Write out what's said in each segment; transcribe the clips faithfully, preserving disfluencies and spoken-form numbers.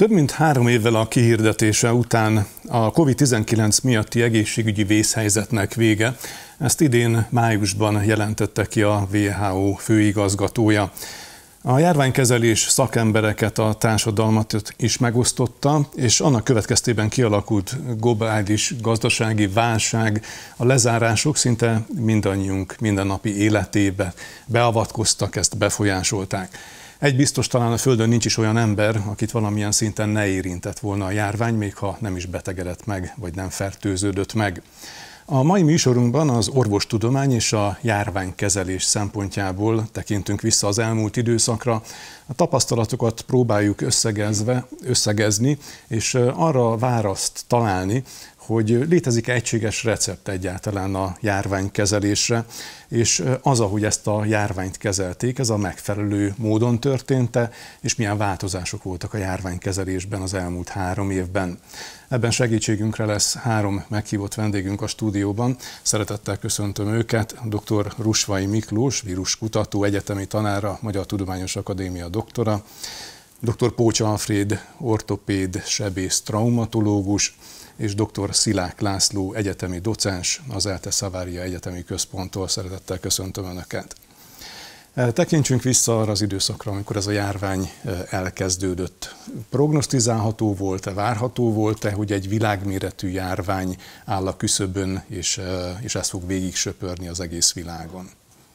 Több mint három évvel a kihirdetése után a kovid tizenkilenc miatti egészségügyi vészhelyzetnek vége. Ezt idén májusban jelentette ki a dupla vé há ó főigazgatója. A járványkezelés szakembereket, a társadalmat is megosztotta, és annak következtében kialakult globális gazdasági válság, a lezárások szinte mindannyiunk mindennapi életébe beavatkoztak, ezt befolyásolták. Egy biztos, talán a Földön nincs is olyan ember, akit valamilyen szinten ne érintett volna a járvány, még ha nem is betegedett meg, vagy nem fertőződött meg. A mai műsorunkban az orvostudomány és a járványkezelés szempontjából tekintünk vissza az elmúlt időszakra. A tapasztalatokat próbáljuk összegezve, összegezni, és arra választ találni, hogy létezik egységes recept egyáltalán a járványkezelésre, és az, ahogy ezt a járványt kezelték, ez a megfelelő módon történt-e, és milyen változások voltak a járványkezelésben az elmúlt három évben. Ebben segítségünkre lesz három meghívott vendégünk a stúdióban. Szeretettel köszöntöm őket, dr. Rusvay Miklós, víruskutató, egyetemi tanára, Magyar Tudományos Akadémia doktora, dr. Pócs Alfréd, ortopéd, sebész, traumatológus, és dr. Szilák László, egyetemi docens, az ELTE Savaria Egyetemi Központtól. Szeretettel köszöntöm Önöket. Tekintsünk vissza arra az időszakra, amikor ez a járvány elkezdődött. Prognosztizálható volt-e, várható volt-e, hogy egy világméretű járvány áll a küszöbön, és, és ez fog végig söpörni az egész világon?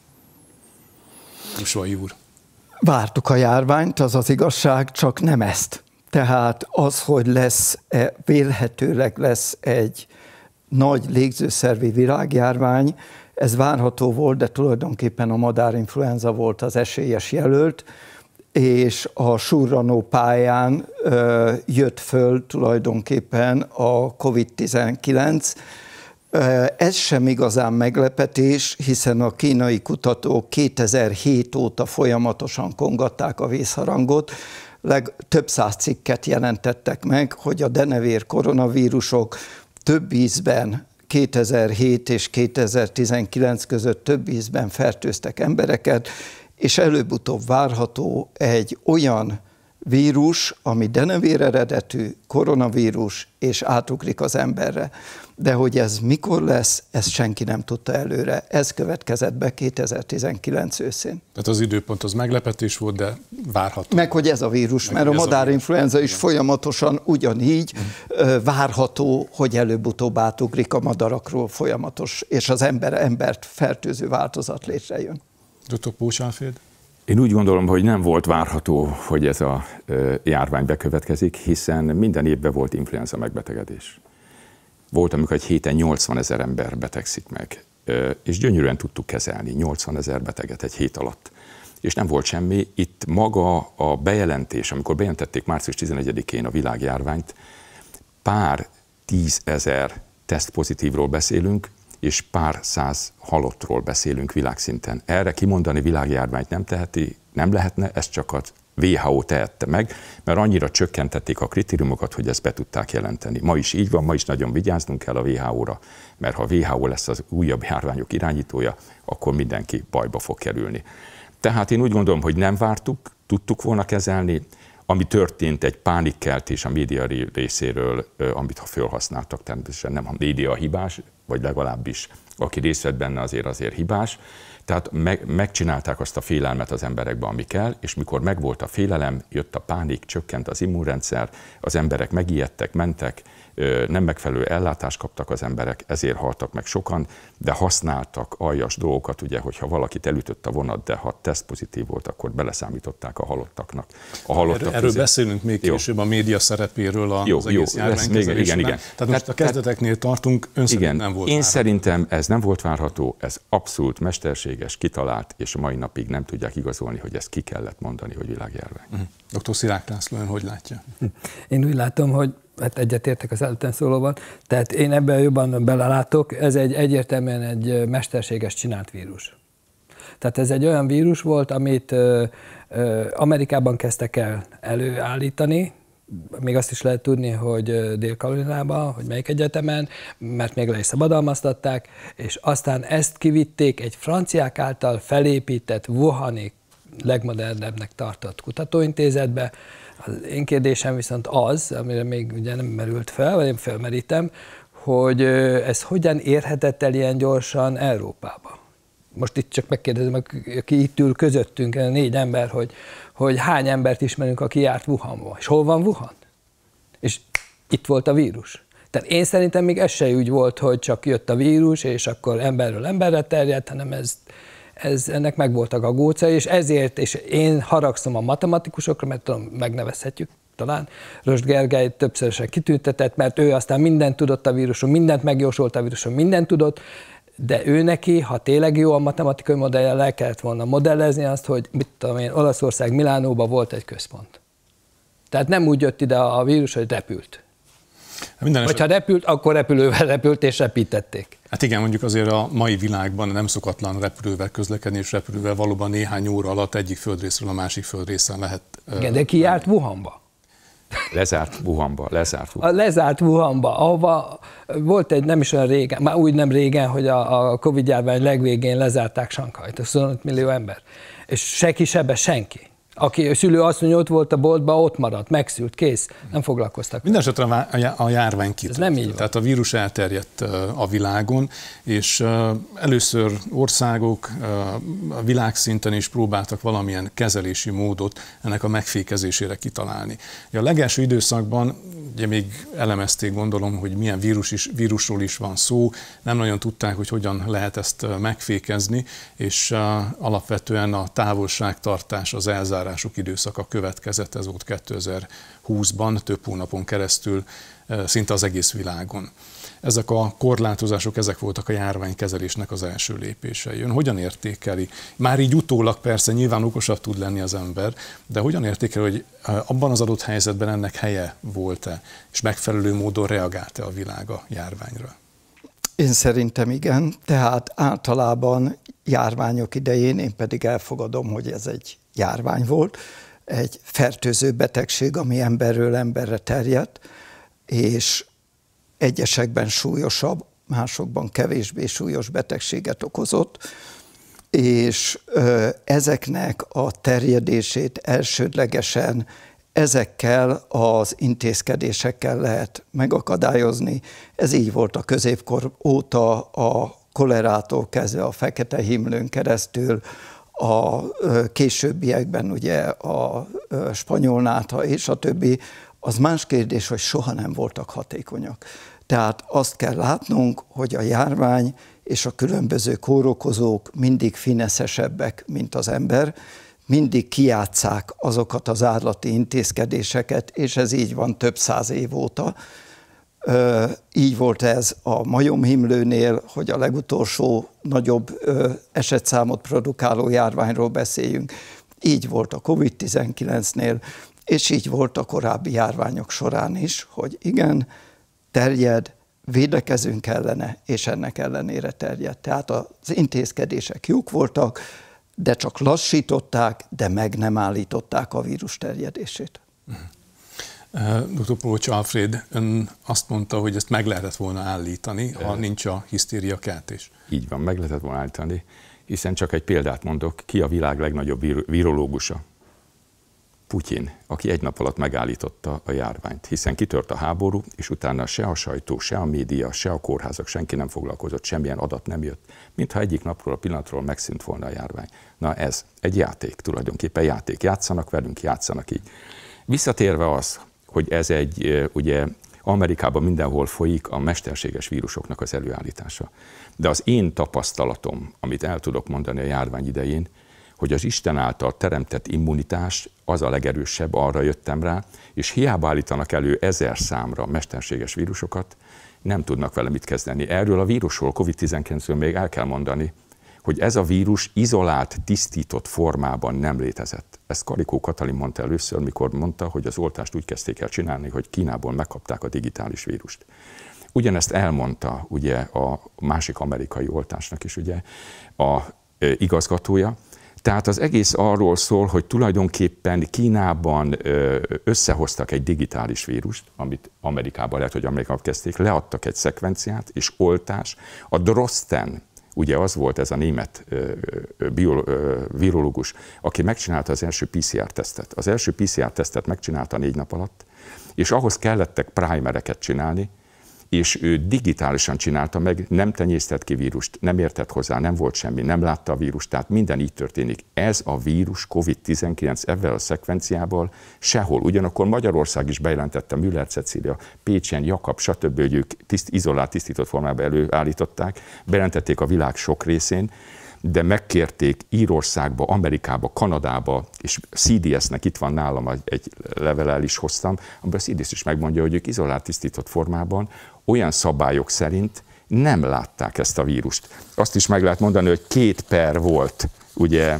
Rusvay úr. Vártuk a járványt, az az igazság, csak nem ezt. Tehát az, hogy lesz, vélhetőleg lesz egy nagy légzőszervi világjárvány, ez várható volt, de tulajdonképpen a madárinfluenza volt az esélyes jelölt, és a surranó pályán ö, jött föl tulajdonképpen a kovid tizenkilenc. Ez sem igazán meglepetés, hiszen a kínai kutatók kétezer-hét óta folyamatosan kongatták a vészharangot, leg, több száz cikket jelentettek meg, hogy a denevér koronavírusok több ízben kétezer-hét és kétezer-tizenkilenc között több ízben fertőztek embereket, és előbb-utóbb várható egy olyan vírus, ami denevér eredetű koronavírus, és átugrik az emberre. De hogy ez mikor lesz, ezt senki nem tudta előre. Ez következett be kétezer-tizenkilenc őszén. Tehát az időpont az meglepetés volt, de várható. Meg hogy ez a vírus, meg mert a madárinfluenza is folyamatosan ugyanígy mm. várható, hogy előbb-utóbb átugrik a madarakról folyamatos, és az ember embert fertőző változat létrejön. dr. Pócs Alfréd? Én úgy gondolom, hogy nem volt várható, hogy ez a járvány bekövetkezik, hiszen minden évben volt influenza megbetegedés. Volt, amikor egy héten nyolcvanezer ember betegszik meg, és gyönyörűen tudtuk kezelni nyolcvanezer beteget egy hét alatt. És nem volt semmi. Itt maga a bejelentés, amikor bejelentették március tizenegyedikén a világjárványt, pár tízezer teszt pozitívról beszélünk, és pár száz halottról beszélünk világszinten. Erre kimondani világjárványt nem teheti, nem lehetne, ezt csak a dupla vé há ó tehette meg, mert annyira csökkentették a kritériumokat, hogy ezt be tudták jelenteni. Ma is így van, ma is nagyon vigyáznunk kell a dupla vé há óra, mert ha a dupla vé há ó lesz az újabb járványok irányítója, akkor mindenki bajba fog kerülni. Tehát én úgy gondolom, hogy nem vártuk, tudtuk volna kezelni. Ami történt, egy pánikkeltés a média részéről, amit ha felhasználtak, természetesen nem a média hibás, vagy legalábbis aki részt vett benne, azért azért hibás. Tehát meg, megcsinálták azt a félelmet az emberekbe, ami kell, és mikor megvolt a félelem, jött a pánik, csökkent az immunrendszer, az emberek megijedtek, mentek, nem megfelelő ellátást kaptak az emberek, ezért haltak meg sokan, de használtak aljas dolgokat, ugye, hogyha valakit elütött a vonat, de ha teszt pozitív volt, akkor beleszámították a halottaknak. A halottak erről erről beszélünk még jó. később a média szerepéről az jó, egész járványkezelésben. Igen, igen. Tehát most a kezdeteknél tartunk, ön igen, szerint nem volt Én várható. Szerintem ez nem volt várható, ez abszolút mesterséges, kitalált, és a mai napig nem tudják igazolni, hogy ezt ki kellett mondani, hogy világjárvány. Uh-huh. doktor Szilák László, ön hogy látja? Én úgy látom, hogy hát egyetértek az előttem szólóval, tehát én ebben jobban belelátok, ez egy egyértelműen egy mesterséges csinált vírus. Tehát ez egy olyan vírus volt, amit ö, ö, Amerikában kezdtek el előállítani, még azt is lehet tudni, hogy Dél-Karolinában, hogy melyik egyetemen, mert még le is szabadalmaztatták, és aztán ezt kivitték egy franciák által felépített Wuhani legmodernebbnek tartott kutatóintézetbe. Az én kérdésem viszont az, amire még ugye nem merült fel, vagy én felmerítem, hogy ez hogyan érhetett el ilyen gyorsan Európába? Most itt csak megkérdezem, aki itt ül közöttünk, négy ember, hogy, hogy hány embert ismerünk, aki járt Wuhanba. És hol van Wuhan? És itt volt a vírus. Tehát én szerintem még ez se úgy volt, hogy csak jött a vírus, és akkor emberről emberre terjedt, hanem ez, ez, ennek megvoltak a gócai, és ezért, és én haragszom a matematikusokra, mert tudom, megnevezhetjük talán, Röst Gergely többszörösen kitüntetett, mert ő aztán mindent tudott a vírusról, mindent megjósolt a vírusról, mindent tudott, de ő neki, ha tényleg jó a matematikai modellje, le kellett volna modellezni azt, hogy mit tudom én, Olaszország Milánóban volt egy központ. Tehát nem úgy jött ide a vírus, hogy repült. Minden Vagy eset... ha repült, akkor repülővel repült és repítették. Hát igen, mondjuk azért a mai világban nem szokatlan repülővel közlekedni, és repülővel valóban néhány óra alatt egyik földrészről a másik földrészen lehet. Igen, de ki járt Wuhanba? Lezárt Wuhanba, lezárt Wuhanba. A lezárt Wuhanba, ahova volt egy nem is olyan régen, már úgy nem régen, hogy a, a Covid-járvány legvégén lezárták Sanghajt, huszonöt millió ember. És senki sebe senki. Aki a szülő azt mondja, ott volt a boltban, ott maradt, megszült, kész, nem foglalkoztak. Mindenesetre a járvány kitört. Ez nem így van. Tehát a vírus elterjedt a világon, és először országok a világszinten is próbáltak valamilyen kezelési módot ennek a megfékezésére kitalálni. A legelső időszakban ugye még elemezték, gondolom, hogy milyen vírus is, vírusról is van szó, nem nagyon tudták, hogy hogyan lehet ezt megfékezni, és alapvetően a távolságtartás, az elzárások időszaka következett, ez volt kétezer-húszban, több hónapon keresztül szinte az egész világon. Ezek a korlátozások, ezek voltak a járványkezelésnek az első lépései. Ön hogyan értékeli? Már így utólag persze nyilván okosabb tud lenni az ember, de hogyan értékeli, hogy abban az adott helyzetben ennek helye volt-e, és megfelelő módon reagált-e a világ a járványra? Én szerintem igen, tehát általában járványok idején én pedig elfogadom, hogy ez egy járvány volt, egy fertőző betegség, ami emberről emberre terjedt, és egyesekben súlyosabb, másokban kevésbé súlyos betegséget okozott, és ezeknek a terjedését elsődlegesen ezekkel az intézkedésekkel lehet megakadályozni. Ez így volt a középkor óta, a kolerától kezdve a fekete himlőn keresztül, a későbbiekben ugye a spanyolnátha és a többi. Az más kérdés, hogy soha nem voltak hatékonyak. Tehát azt kell látnunk, hogy a járvány és a különböző kórokozók mindig fineszesebbek, mint az ember, mindig kijátsszák azokat az állati intézkedéseket, és ez így van több száz év óta. Így volt ez a majomhimlőnél, hogy a legutolsó nagyobb esetszámot produkáló járványról beszéljünk. Így volt a kovid tizenkilencnél, és így volt a korábbi járványok során is, hogy igen, terjed, védekezünk ellene, és ennek ellenére terjed. Tehát az intézkedések jók voltak, de csak lassították, de meg nem állították a vírus terjedését. doktor Polcs Alfréd, ön azt mondta, hogy ezt meg lehetett volna állítani, ha nincs a hisztériakeltés. Így van, meg lehetett volna állítani, hiszen csak egy példát mondok, ki a világ legnagyobb virológusa? Putyin, aki egy nap alatt megállította a járványt, hiszen kitört a háború, és utána se a sajtó, se a média, se a kórházak, senki nem foglalkozott, semmilyen adat nem jött, mintha egyik napról a pillanatról megszűnt volna a járvány. Na ez egy játék, tulajdonképpen játék. Játszanak velünk, játszanak így. Visszatérve az, hogy ez egy, ugye Amerikában mindenhol folyik a mesterséges vírusoknak az előállítása. De az én tapasztalatom, amit el tudok mondani a járvány idején, hogy az Isten által teremtett immunitás az a legerősebb, arra jöttem rá, és hiába állítanak elő ezer számra mesterséges vírusokat, nem tudnak vele mit kezdeni. Erről a vírusról, kovid tizenkilencről még el kell mondani, hogy ez a vírus izolált, tisztított formában nem létezett. Ezt Karikó Katalin mondta először, mikor mondta, hogy az oltást úgy kezdték el csinálni, hogy Kínából megkapták a digitális vírust. Ugyanezt elmondta ugye a másik amerikai oltásnak is ugye a igazgatója. Tehát az egész arról szól, hogy tulajdonképpen Kínában összehoztak egy digitális vírust, amit Amerikában lehet, hogy Amerikában kezdték, leadtak egy szekvenciát és oltás. A Drosten ugye az volt ez a német virológus, aki megcsinálta az első pé cé er tesztet. Az első pé cé er tesztet megcsinálta négy nap alatt, és ahhoz kellettek primereket csinálni, és ő digitálisan csinálta meg, nem tenyésztett ki vírust, nem értett hozzá, nem volt semmi, nem látta a vírust, tehát minden így történik. Ez a vírus, kovid tizenkilenc ebben a szekvenciával sehol. Ugyanakkor Magyarország is bejelentette, Müller Cecília, Pécsen, Jakab, stb., hogy ők tiszt, izolált, tisztított formában előállították, bejelentették a világ sok részén, de megkérték Írországba, Amerikába, Kanadába, és cé dé es-nek itt van nálam, egy levelel is hoztam, amiben a cé dé es is megmondja, hogy ők izolált, tisztított formában, olyan szabályok szerint nem látták ezt a vírust. Azt is meg lehet mondani, hogy két per volt, ugye,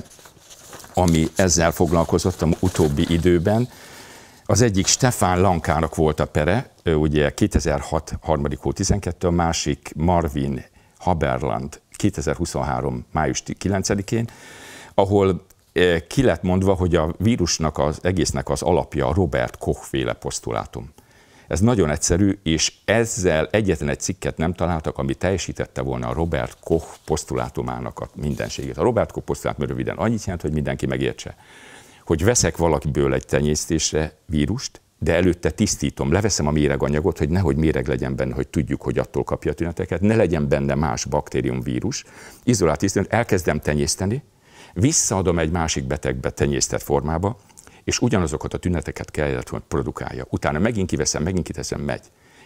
ami ezzel foglalkozott a utóbbi időben. Az egyik Stefan Lankának volt a pere, ugye kétezer-hat. harmadik hó tizenkettő, a másik Marvin Haberland kétezer-huszonhárom. május kilencedikén, ahol ki lett mondva, hogy a vírusnak, az egésznek az alapja a Robert Koch-féle posztulátum. Ez nagyon egyszerű, és ezzel egyetlen egy cikket nem találtak, ami teljesítette volna a Robert Koch posztulátumának a mindenségét. A Robert Koch posztulátum röviden annyit jelent, hogy mindenki megértse, hogy veszek valakiből egy tenyésztésre vírust, de előtte tisztítom, leveszem a méreganyagot, hogy nehogy méreg legyen benne, hogy tudjuk, hogy attól kapja a tüneteket, ne legyen benne más baktériumvírus, izolált tisztítom, elkezdem tenyészteni, visszaadom egy másik betegbe tenyésztett formába, és ugyanazokat a tüneteket kellett, hogy produkálja. Utána megint kiveszem, megint kiteszem, megy.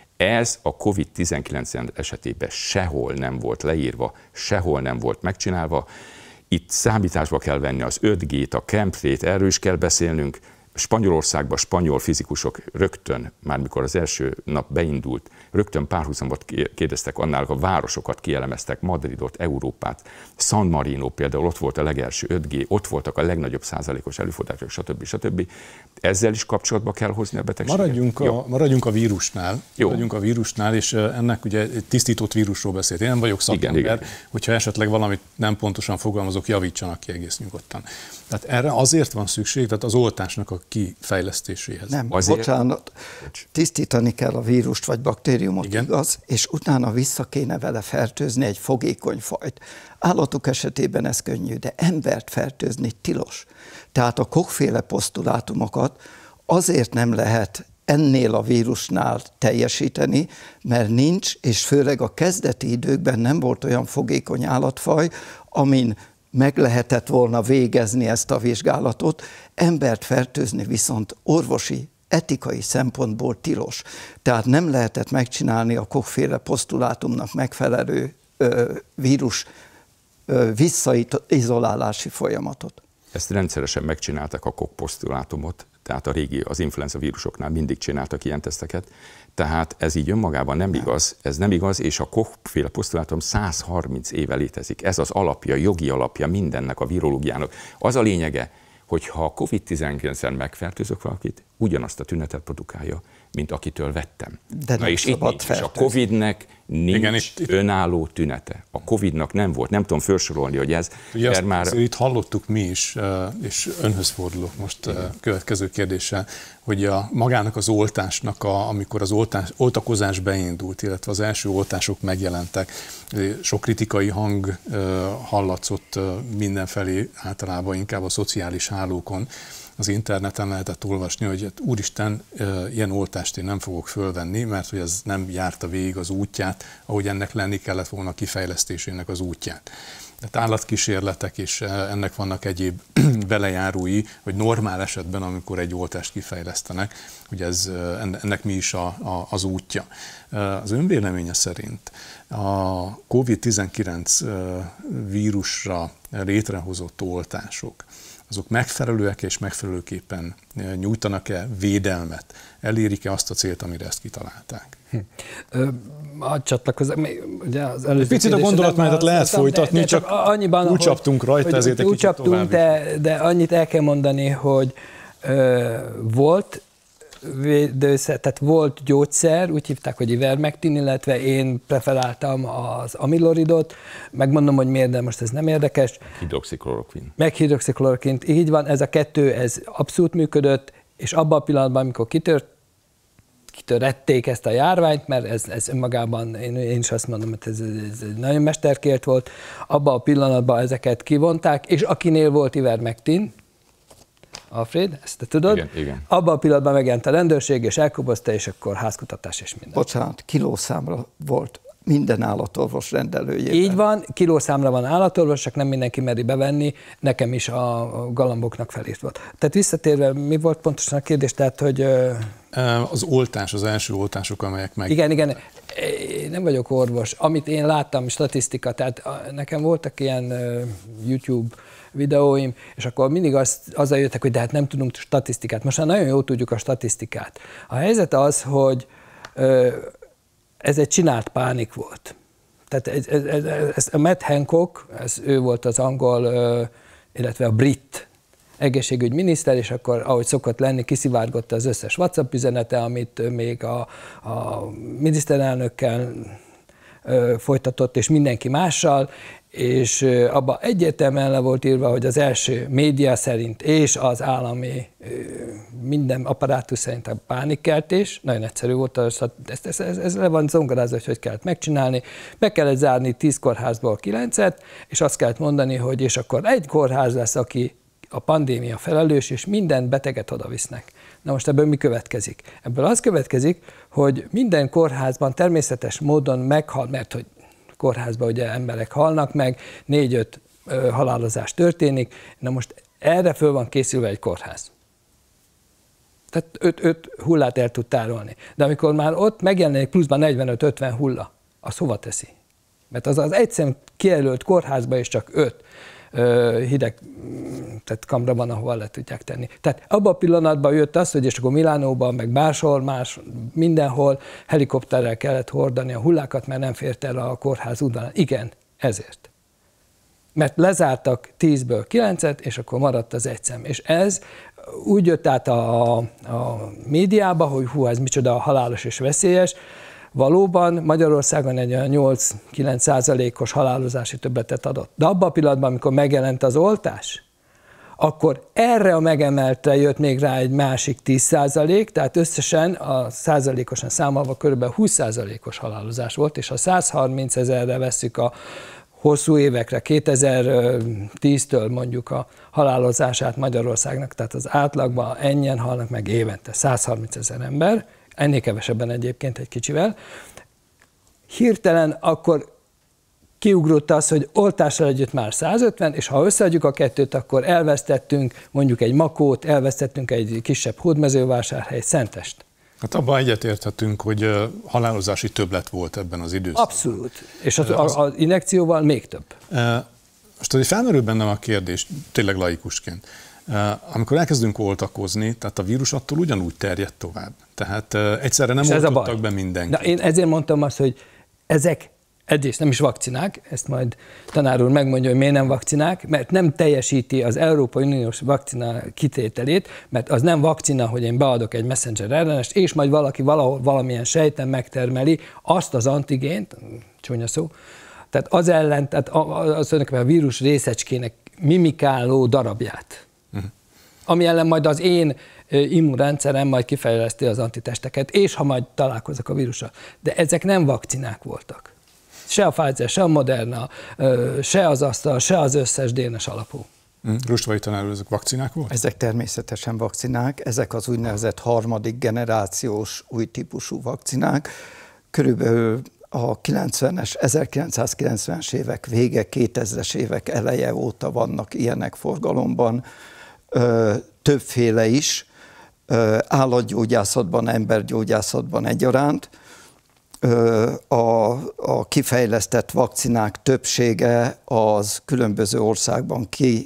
Ez a kovid tizenkilenc esetében sehol nem volt leírva, sehol nem volt megcsinálva. Itt számításba kell venni az öt G-t, a chemtrade, erről is kell beszélnünk. Spanyolországban spanyol fizikusok rögtön, már mikor az első nap beindult, rögtön párhuzamot kérdeztek, annál a városokat kielemeztek, Madridot, Európát, San Marino például, ott volt a legelső öt G, ott voltak a legnagyobb százalékos előfordulások, stb. stb. Ezzel is kapcsolatba kell hozni a betegséget. Maradjunk a, maradjunk a vírusnál, Jó. maradjunk a vírusnál, és ennek ugye egy tisztított vírusról beszélt. Én nem vagyok szakember, igen, igen. Hogyha esetleg valamit nem pontosan fogalmazok, javítsanak ki egész nyugodtan. Tehát erre azért van szükség, tehát az oltásnak a kifejlesztéséhez. Nem, azért... bocsánat, tisztítani kell a vírust vagy baktériumot, igen. Igaz, és utána vissza kéne vele fertőzni egy fogékony fajt. Állatok esetében ez könnyű, de embert fertőzni tilos. Tehát a Koch-féle posztulátumokat azért nem lehet ennél a vírusnál teljesíteni, mert nincs, és főleg a kezdeti időkben nem volt olyan fogékony állatfaj, amin meg lehetett volna végezni ezt a vizsgálatot, embert fertőzni viszont orvosi, etikai szempontból tilos. Tehát nem lehetett megcsinálni a Koch-féle posztulátumnak megfelelő ö, vírus ö, visszaizolálási folyamatot. Ezt rendszeresen megcsinálták a Koch posztulátumot, tehát a régi, az influenza vírusoknál mindig csináltak ilyen teszteket, tehát ez így önmagában nem igaz, ez nem igaz, és a Koch-féle posztulátum száz harminc éve létezik. Ez az alapja, jogi alapja mindennek a virológiának. Az a lényege, hogy ha a kovid tizenkilenc-en megfertőzök valakit, ugyanazt a tünetet produkálja, mint akitől vettem. De Na és itt nincs, és a Covidnek nincs Igen, itt, itt... önálló tünete. A Covidnak nem volt, nem tudom felsorolni, hogy ez... Ugye azt, már... itt hallottuk mi is, és önhöz fordulok most Igen. következő kérdéssel, hogy a magának az oltásnak, a, amikor az oltás, oltakozás beindult, illetve az első oltások megjelentek, sok kritikai hang hallatszott mindenfelé, általában inkább a szociális hálókon, az interneten lehetett olvasni, hogy hát, úristen, ilyen oltást én nem fogok fölvenni, mert hogy ez nem járta végig az útját, ahogy ennek lenni kellett volna a kifejlesztésének az útját. Tehát állatkísérletek és ennek vannak egyéb belejárói, hogy normál esetben, amikor egy oltást kifejlesztenek, hogy ez, ennek mi is a, a, az útja. Az ön véleménye szerint a kovid tizenkilenc vírusra létrehozott oltások, azok megfelelőek és megfelelőképpen nyújtanak-e védelmet? Elérik-e azt a célt, amire ezt kitalálták? Hm. Hadd csatlakozom, ugye az előző picit a gondolatmenetet lehet folytatni, de, de csak, csak annyiban, úgy csaptunk rajta, hogy, ezért egy úgy kicsit csaptunk, tovább. De, de annyit el kell mondani, hogy ö, volt védőszer, tehát volt gyógyszer, úgy hívták, hogy Ivermectin, illetve én preferáltam az amiloridot, megmondom, hogy miért, de most ez nem érdekes. Hidroxiklorokin. Meg hidroxiklorokin, így van, ez a kettő, ez abszolút működött, és abban a pillanatban, amikor kitört kitörették ezt a járványt, mert ez, ez önmagában, én, én is azt mondom, hogy ez, ez egy nagyon mesterkélt volt. Abban a pillanatban ezeket kivonták, és akinél volt ivermectin, Alfred, ezt te tudod? Igen, igen. Abban a pillanatban megjelent a rendőrség, és elkobozta, és akkor házkutatás és minden. Bocsánat, kilószámra volt minden állatorvos rendelőjében. Így van, kilószámra van állatorvos, csak nem mindenki meri bevenni, nekem is a galamboknak felírt volt. Tehát visszatérve, mi volt pontosan a kérdés? Tehát, hogy... Az oltás, az első oltások, amelyek meg... Igen, igen, én nem vagyok orvos. Amit én láttam, statisztika, tehát nekem voltak ilyen YouTube videóim, és akkor mindig azt, azzal jöttek, hogy de hát nem tudunk statisztikát. Most már nagyon jól tudjuk a statisztikát. A helyzet az, hogy ez egy csinált pánik volt. Tehát ez, ez, ez, ez a Matt Hancock, ez ő volt az angol, illetve a brit egészségügyminiszter, és akkor, ahogy szokott lenni, kiszivárgott az összes WhatsApp üzenete, amit még a, a miniszterelnökkel folytatott, és mindenki mással, és abban egyértelműen le volt írva, hogy az első média szerint és az állami minden apparátus szerint a pánikkeltés, nagyon egyszerű volt, ez, ez, ez, ez le van zongorázva, hogy hogy kellett megcsinálni, be kellett zárni tíz kórházból kilencet, és azt kellett mondani, hogy és akkor egy kórház lesz, aki a pandémia felelős, és minden beteget odavisznek. Na most ebből mi következik? Ebből az következik, hogy minden kórházban természetes módon meghal, mert hogy kórházban ugye emberek halnak meg, négy-öt halálozás történik, na most erre föl van készülve egy kórház. Tehát öt hullát el tud tárolni. De amikor már ott megjelenik pluszban negyvenöt-ötven hulla, az hova teszi? Mert az az egyszerűen kijelölt kórházban is csak öt hideg, tehát kamra van, ahol le tudják tenni. Tehát abban a pillanatban jött az, hogy és akkor Milánóban, meg máshol, más, mindenhol helikopterrel kellett hordani a hullákat, mert nem fért el a kórház udvarán. Igen, ezért. Mert lezártak tízből kilencet, és akkor maradt az egy szem. És ez úgy jött át a, a médiába, hogy hú, ez micsoda halálos és veszélyes. Valóban Magyarországon egy olyan nyolc-kilenc százalékos halálozási többletet adott. De abban a pillanatban, amikor megjelent az oltás, akkor erre a megemeltre jött még rá egy másik tíz százalék, tehát összesen a százalékosan számolva körülbelül húsz százalékos halálozás volt, és ha száz harminc ezerre vesszük a hosszú évekre, kétezer-tíztől mondjuk a halálozását Magyarországnak, tehát az átlagban ennyien halnak meg évente, száz harminc ezer ember, ennél kevesebben egyébként egy kicsivel. Hirtelen akkor kiugrott az, hogy oltással együtt már száz ötven, és ha összeadjuk a kettőt, akkor elvesztettünk mondjuk egy Makót, elvesztettünk egy kisebb Hódmezővásárhely, Szentest. Hát abban egyetérthetünk, hogy halálozási többlet volt ebben az időszakban. Abszolút. És az, az, az injekcióval még több. Most azért felmerül bennem a kérdés, tényleg laikusként. Amikor elkezdünk oltakozni, tehát a vírus attól ugyanúgy terjed tovább. Tehát egyszerre nem oltottak be mindenkit. De én ezért mondtam azt, hogy ezek egyrészt nem is vakcinák, ezt majd tanár úr megmondja, hogy miért nem vakcinák, mert nem teljesíti az Európai Uniós vakcina kitételét, mert az nem vakcina, hogy én beadok egy messenger er en est, és majd valaki valahol valamilyen sejten megtermeli azt az antigént, csúnya szó, tehát az ellen, tehát az a vírus részecskének mimikáló darabját. Uh-huh. Ami ellen majd az én immunrendszerem majd kifejleszti az antitesteket, és ha majd találkozok a vírussal. De ezek nem vakcinák voltak. Se a Pfizer, se a Moderna, se az Astra, se az összes dé en es alapú. Hmm. Rustvai tanár úr, ezek vakcinák voltak? Ezek természetesen vakcinák, ezek az úgynevezett harmadik generációs új típusú vakcinák. Körülbelül a kilencvenes, ezerkilencszázkilencvenes évek vége, kétezres évek eleje óta vannak ilyenek forgalomban, ö, többféle is, ö, állatgyógyászatban, embergyógyászatban egyaránt. Ö, a, a kifejlesztett vakcinák többsége az különböző országban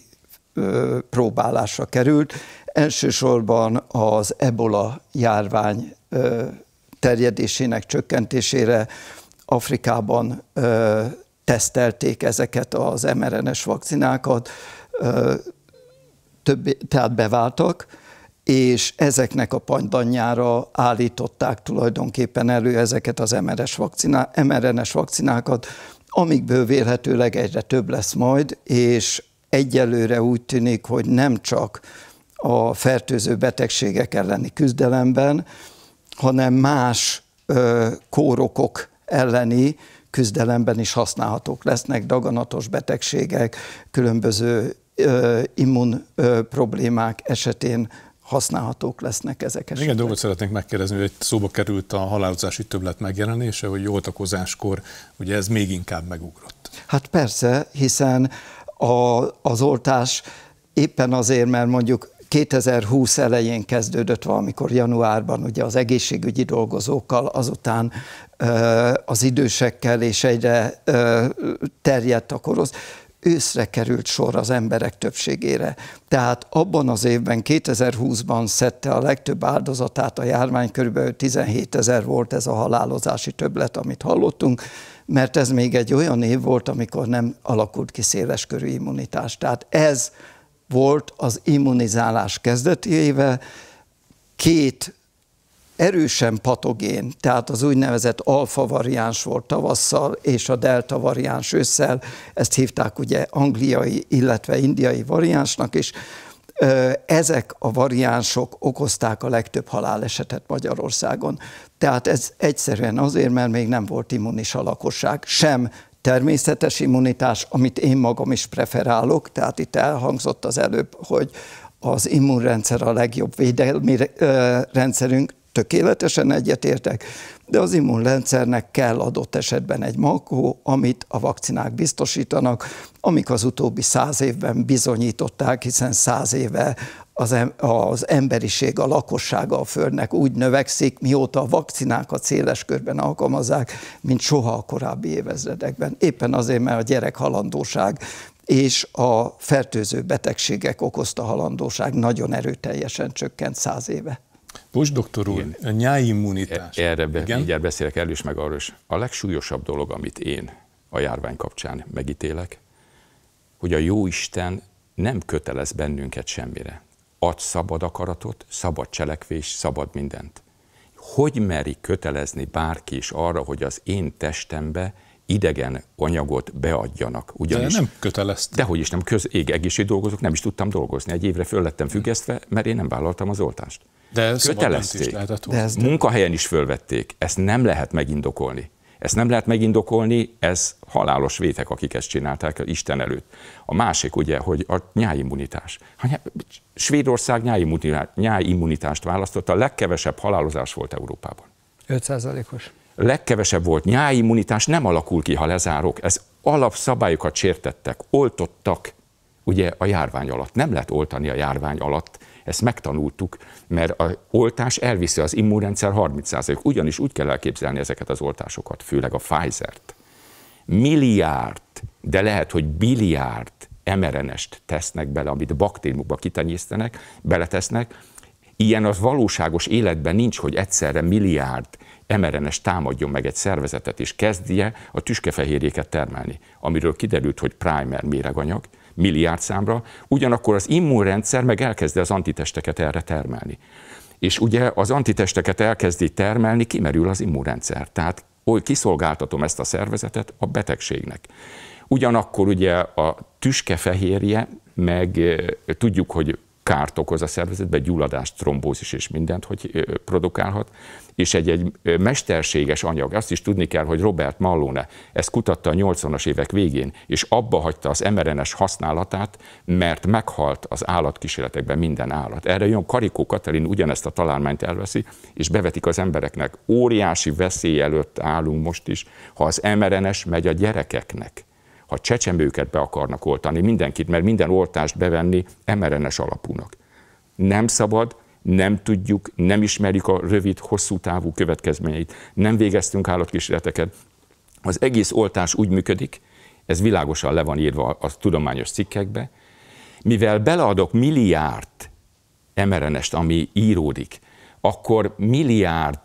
kipróbálásra került. Elsősorban az ebola járvány ö, terjedésének csökkentésére Afrikában ö, tesztelték ezeket az em er en es vakcinákat, ö, több, tehát beváltak, és ezeknek a pandanjára állították tulajdonképpen elő ezeket az em er en es vakcinákat, amikből vélhetőleg egyre több lesz majd, és egyelőre úgy tűnik, hogy nem csak a fertőző betegségek elleni küzdelemben, hanem más ö, kórokok elleni küzdelemben is használhatók lesznek, daganatos betegségek, különböző ö, immun ö, problémák esetén használhatók lesznek ezek esetleg. Igen, dolgot szeretnék megkérdezni, hogy egy szóba került a halálozási többlet megjelenése, hogy oltakozáskor ugye ez még inkább megugrott. Hát persze, hiszen a, az oltás éppen azért, mert mondjuk kétezer-húsz elején kezdődött valamikor januárban ugye az egészségügyi dolgozókkal, azután ö, az idősekkel, és egyre ö, terjedt a korosz. Őszre került sor az emberek többségére. Tehát abban az évben, kétezer-húszban szedte a legtöbb áldozatát a járvány, körülbelül tizenhétezer volt ez a halálozási többlet, amit hallottunk, mert ez még egy olyan év volt, amikor nem alakult ki széleskörű immunitás. Tehát ez volt az immunizálás kezdeti éve, két erősen patogén, tehát az úgynevezett alfa variáns volt tavasszal, és a delta variáns ősszel, ezt hívták ugye angliai, illetve indiai variánsnak is. Ezek a variánsok okozták a legtöbb halálesetet Magyarországon. Tehát ez egyszerűen azért, mert még nem volt immunis a lakosság, sem természetes immunitás, amit én magam is preferálok, tehát itt elhangzott az előbb, hogy az immunrendszer a legjobb védelmi rendszerünk, tökéletesen egyetértek, de az immunrendszernek kell adott esetben egy makó, amit a vakcinák biztosítanak, amik az utóbbi száz évben bizonyították, hiszen száz éve az, em- az emberiség, a lakossága a Földnek úgy növekszik, mióta a vakcinákat széles körben alkalmazzák, mint soha a korábbi évezredekben. Éppen azért, mert a gyerekhalandóság és a fertőző betegségek okozta halandóság nagyon erőteljesen csökkent száz éve. Busch doktor úr, a nyáimmunitás. Erre be, mindjárt beszélek erről is, meg arról is. A legsúlyosabb dolog, amit én a járvány kapcsán megítélek, hogy a Jóisten nem kötelez bennünket semmire. Ad szabad akaratot, szabad cselekvés, szabad mindent. Hogy meri kötelezni bárki is arra, hogy az én testembe idegen anyagot beadjanak? Ugyanis, de nem kötelezte. Dehogy is nem, köz, ég, egészségügyi dolgozók, nem is tudtam dolgozni. Egy évre föl lettem függesztve, mert én nem vállaltam az oltást. De kötelezték. Is munkahelyen is fölvették. Ezt nem lehet megindokolni. Ezt nem lehet megindokolni, ez halálos vétek, akik ezt csinálták Isten előtt. A másik ugye, hogy a nyáimmunitás. Svédország nyáimmunitást választotta, a legkevesebb halálozás volt Európában. öt százalékos. Legkevesebb volt. Nyáimmunitás nem alakul ki, ha lezárok. Ez alapszabályokat sértettek, oltottak ugye a járvány alatt. Nem lehet oltani a járvány alatt. Ezt megtanultuk, mert az oltás elviszi az immunrendszer harminc százalékot. Ugyanis úgy kell elképzelni ezeket az oltásokat, főleg a Pfizer-t. Milliárd, de lehet, hogy biliárd em er en est tesznek bele, amit baktériumokba kitenyésztenek, beletesznek. Ilyen az valóságos életben nincs, hogy egyszerre milliárd em er en es támadjon meg egy szervezetet, és kezdje a tüskefehérjéket termelni, amiről kiderült, hogy primer méreganyag, milliárd számra, ugyanakkor az immunrendszer meg elkezdi az antitesteket erre termelni. És ugye az antitesteket elkezdi termelni, kimerül az immunrendszer. Tehát oly kiszolgáltatom ezt a szervezetet a betegségnek. Ugyanakkor ugye a tüskefehérje, meg tudjuk, hogy kárt okoz a szervezetbe, gyulladást, trombózis és mindent, hogy produkálhat, és egy, egy mesterséges anyag, azt is tudni kell, hogy Robert Malone ezt kutatta a nyolcvanas évek végén, és abba hagyta az em er en es használatát, mert meghalt az állatkísérletekben minden állat. Erre jön Karikó Katalin ugyanezt a találmányt elveszi, és bevetik az embereknek. Óriási veszély előtt állunk most is, ha az em er en es megy a gyerekeknek. Ha csecsemőket be akarnak oltani, mindenkit, mert minden oltást bevenni em er en es alapúnak. Nem szabad, nem tudjuk, nem ismerjük a rövid, hosszú távú következményeit, nem végeztünk állatkísérleteket. Az egész oltás úgy működik, ez világosan le van írva a tudományos cikkekbe, mivel beleadok milliárd em er en est, ami íródik, akkor milliárd,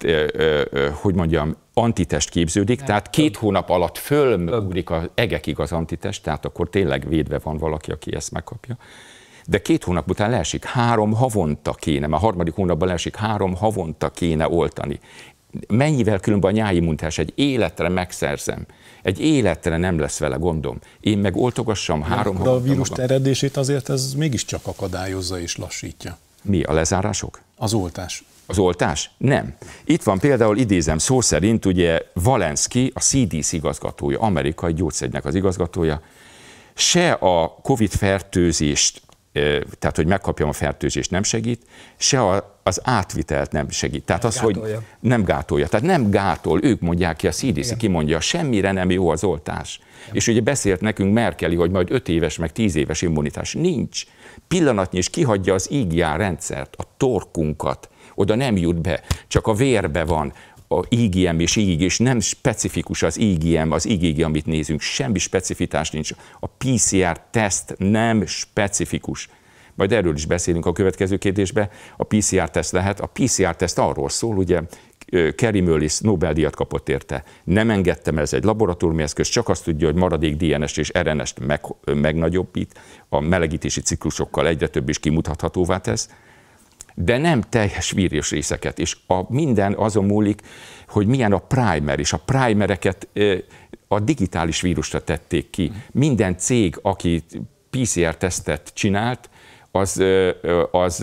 hogy mondjam, antitest képződik, nem, tehát két több. hónap alatt fölugrik az egekig az antitest, tehát akkor tényleg védve van valaki, aki ezt megkapja. De két hónap után leesik, három havonta kéne, már harmadik hónapban leesik, három havonta kéne oltani. Mennyivel különben a nyáimmunitás, egy életre megszerzem, egy életre nem lesz vele gondom. Én meg oltogassam három havonta. De a vírus terjedését azért ez mégiscsak akadályozza és lassítja. Mi, a lezárások? Az oltás. Az oltás? Nem. Itt van például, idézem szó szerint, ugye Walensky, a cé dé cé igazgatója, amerikai gyógyszernek az igazgatója, se a Covid fertőzést, tehát hogy megkapjam a fertőzést nem segít, se az átvitelt nem segít. Tehát az, gátolja. hogy nem gátolja. Tehát nem gátol, ők mondják ki, a cé dé cé kimondja, semmire nem jó az oltás. Igen. És ugye beszélt nekünk Merkeli, hogy majd öt éves, meg tíz éves immunitás. Nincs. Pillanatnyi is kihagyja az í gé á rendszert, a torkunkat, oda nem jut be, csak a vérbe van a i gé em és i gé, és nem specifikus az i gé em, az i gé gé, amit nézünk, semmi specifitás nincs. A pé cé er teszt nem specifikus. Majd erről is beszélünk a következő kérdésben. A pé cé er teszt lehet. A pé cé er teszt arról szól, ugye Kary Mullis Nobel-díjat kapott érte. Nem engedtem, ez egy laboratóriumi eszköz, csak azt tudja, hogy maradék dé en es-t és er en es-t meg, megnagyobbít, a melegítési ciklusokkal egyre több is kimutathatóvá tesz, de nem teljes vírus részeket, és a minden azon múlik, hogy milyen a primer, és a primereket a digitális vírusra tették ki. Minden cég, aki pé cé er tesztet csinált, az, az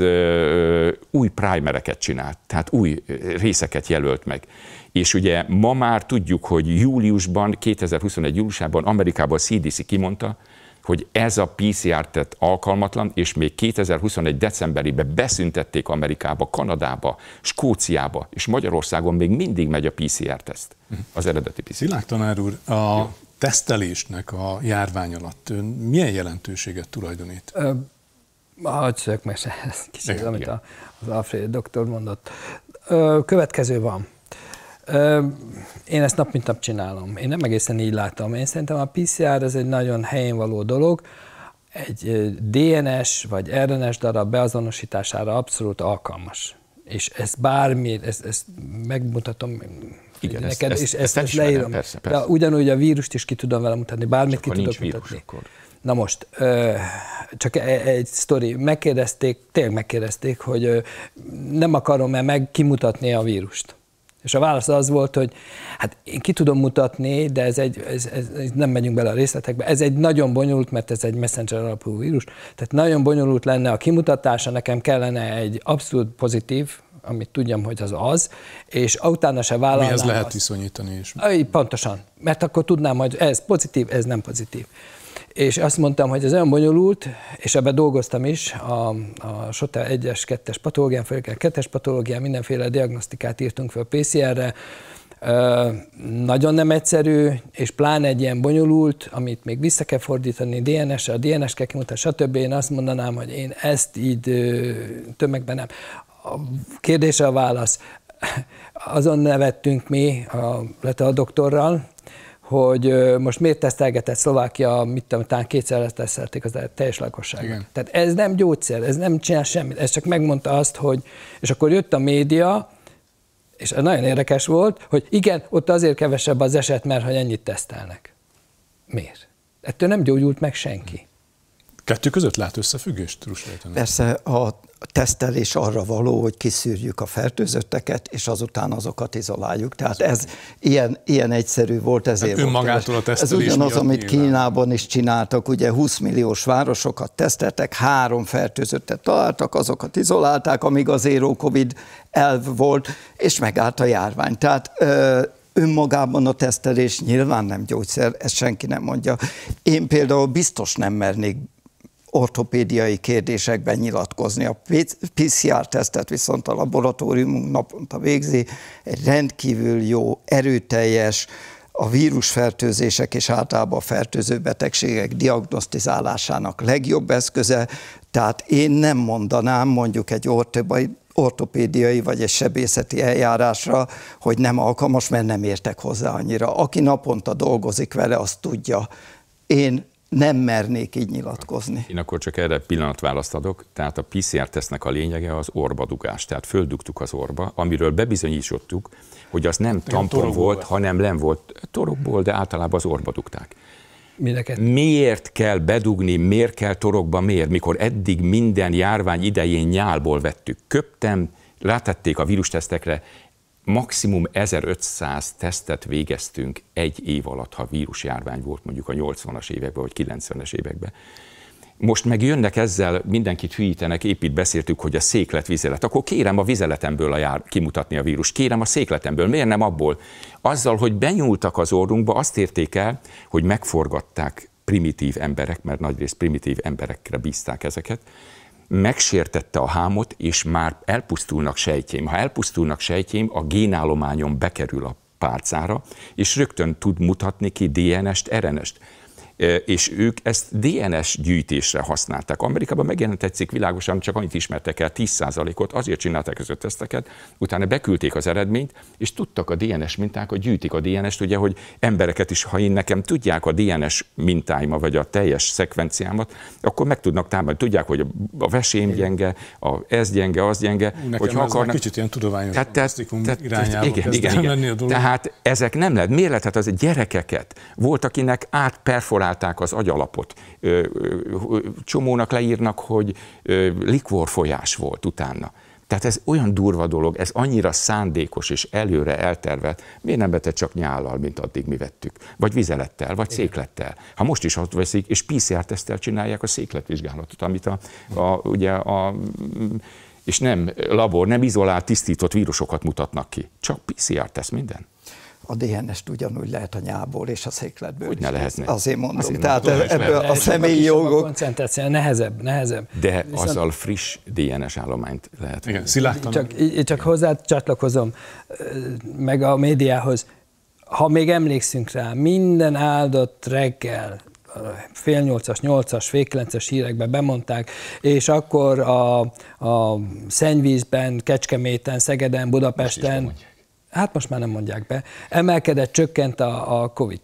új primereket csinált, tehát új részeket jelölt meg. És ugye ma már tudjuk, hogy júliusban, kétezer-huszonegy júliusában Amerikában a cé dé cé kimondta, hogy ez a pé cé er tett alkalmatlan, és még kétezer-huszonegy decemberében beszüntették Amerikába, Kanadába, Skóciába, és Magyarországon még mindig megy a pé cé er teszt, az eredeti pé cé er. Szilárd tanár úr, a Jó. tesztelésnek a járvány alatt ön milyen jelentőséget tulajdonít? Ö, hadd szöljek meg se, kicsit, igen, amit igen. az Alfred doktor mondott. Ö, következő van. Ö, én ezt nap mint nap csinálom. Én nem egészen így látom. Én szerintem a pé cé er ez egy nagyon helyén való dolog. Egy dé en es vagy er en es darab beazonosítására abszolút alkalmas. És ezt bármi, ezt, ezt megmutatom igen, neked, ezt, és ezt, ezt, ezt leírom. Persze, persze. De ugyanúgy a vírust is ki tudom vele mutatni, bármit ki tudok mutatni. Akkor. Na most, csak egy sztori, megkérdezték, tényleg megkérdezték, hogy nem akarom-e meg kimutatni a vírust. És a válasz az volt, hogy hát én ki tudom mutatni, de ez egy, ez, ez, nem megyünk bele a részletekbe, ez egy nagyon bonyolult, mert ez egy messenger alapú vírus, tehát nagyon bonyolult lenne a kimutatása, nekem kellene egy abszolút pozitív, amit tudjam, hogy az az, és utána se vállalnám. Mihez lehet azt. viszonyítani is? Pontosan, mert akkor tudnám, hogy ez pozitív, ez nem pozitív. És azt mondtam, hogy ez olyan bonyolult, és ebben dolgoztam is, a, a SOTA egyes, kettes patológián, főleg kettes patológián, mindenféle diagnosztikát írtunk fel pé cé erre. Ö, nagyon nem egyszerű, és pláne egy ilyen bonyolult, amit még vissza kell fordítani dé en es-re, dé en es kell kimutatni, stb. Én azt mondanám, hogy én ezt így ö, tömegben nem. A kérdésre a válasz. Azon nevettünk mi, a, a doktorral, hogy most miért tesztelgetett Szlovákia, mit tudom, talán kétszer tesztelték az teljes lakosságot. Tehát ez nem gyógyszer, ez nem csinál semmit, ez csak megmondta azt, hogy, és akkor jött a média, és nagyon érdekes volt, hogy igen, ott azért kevesebb az eset, mert hogy ennyit tesztelnek. Miért? Ettől nem gyógyult meg senki. Kettő között lát összefüggést, Rusléten? Persze a tesztelés arra való, hogy kiszűrjük a fertőzötteket, és azután azokat izoláljuk. Tehát ez ilyen, ilyen egyszerű volt, ezért hát önmagától a tesztelés ez ugyanaz, amit nyilván. Kínában is csináltak, ugye húsz milliós városokat teszteltek, három fertőzöttet találtak, azokat izolálták, amíg az zero covid elv volt, és megállt a járvány. Tehát ö, önmagában a tesztelés nyilván nem gyógyszer, ezt senki nem mondja. Én például biztos nem mernék ortopédiai kérdésekben nyilatkozni. A pé cé er tesztet viszont a laboratóriumunk naponta végzi, egy rendkívül jó, erőteljes, a vírusfertőzések és általában a fertőző betegségek diagnosztizálásának legjobb eszköze, tehát én nem mondanám mondjuk egy ortopédiai vagy egy sebészeti eljárásra, hogy nem alkalmas, mert nem értek hozzá annyira. Aki naponta dolgozik vele, azt tudja. Én nem mernék így nyilatkozni. Én akkor csak erre pillanatválaszt adok. Tehát a pé cé er tesztnek a lényege az orrbadugás. Tehát földugtuk az orba, amiről bebizonyítottuk, hogy az nem tampon volt, hanem nem volt torokból, de általában az orba dugták. Mindeket. Miért kell bedugni, miért kell torokba, miért? Mikor eddig minden járvány idején nyálból vettük. Köptem, rátették a vírustesztekre, maximum ezerötszáz tesztet végeztünk egy év alatt, ha vírusjárvány volt mondjuk a nyolcvanas években vagy kilencvenes években. Most meg jönnek ezzel, mindenkit hülyítenek, épp itt beszéltük, hogy a széklet, vizelet. Akkor kérem a vizeletemből a jár, kimutatni a vírus. Kérem a székletemből, miért nem abból? Azzal, hogy benyúltak az orrunkba, azt érték el, hogy megforgatták primitív emberek, mert nagyrészt primitív emberekre bízták ezeket, megsértette a hámot, és már elpusztulnak sejtjeim. Ha elpusztulnak sejtjeim, a génállományon bekerül a pálcára, és rögtön tud mutatni ki dé en est, er en est. És ők ezt dé en es gyűjtésre használták. Amerikában megjelent egy cikk világosan, csak annyit ismertek el, tíz százalékot, azért csinálták az teszteket, utána beküldték az eredményt, és tudtak a dé en es mintákat, gyűjtik a dé en est, ugye, hogy embereket is, ha én nekem tudják a dé en es mintáimat, vagy a teljes szekvenciámat, akkor meg tudnak támadni. Tudják, hogy a vesém gyenge, a ez gyenge, az gyenge. Nekem hogy ez akarnak... kicsit ilyen tudományos tehát, fantasztikum tehát, irányába igen, igen, igen. Tehát ezek nem lehet. Miért lehet? Hát az gyerekeket. Volt, akinek átperforálták az agyalapot. Csomónak leírnak, hogy likvorfolyás volt utána. Tehát ez olyan durva dolog, ez annyira szándékos és előre eltervelt. Miért nem vetett csak nyállal, mint addig mi vettük? Vagy vizelettel, vagy széklettel. Ha most is azt veszik, és pé cé er-teszttel csinálják a székletvizsgálatot, amit a, a, ugye a, és nem labor, nem izolált, tisztított vírusokat mutatnak ki. Csak pé cé er-teszt minden. A dé en est ugyanúgy lehet a nyából és a székletből. Hogy ne lehetne. Azért mondom. Azért Tehát mondom, ebből a személyi jogok... Koncentráció nehezebb, nehezebb. De Viszont... azzal friss dé en es állományt lehet. Igen, Szilárd. Csak, csak hozzá csatlakozom, meg a médiához. Ha még emlékszünk rá, minden áldott reggel, fél nyolcas, nyolcas, fél kilences hírekben bemondták, és akkor a, a szennyvízben, Kecskeméten, Szegeden, Budapesten, hát most már nem mondják be, emelkedett, csökkent a, a Covid.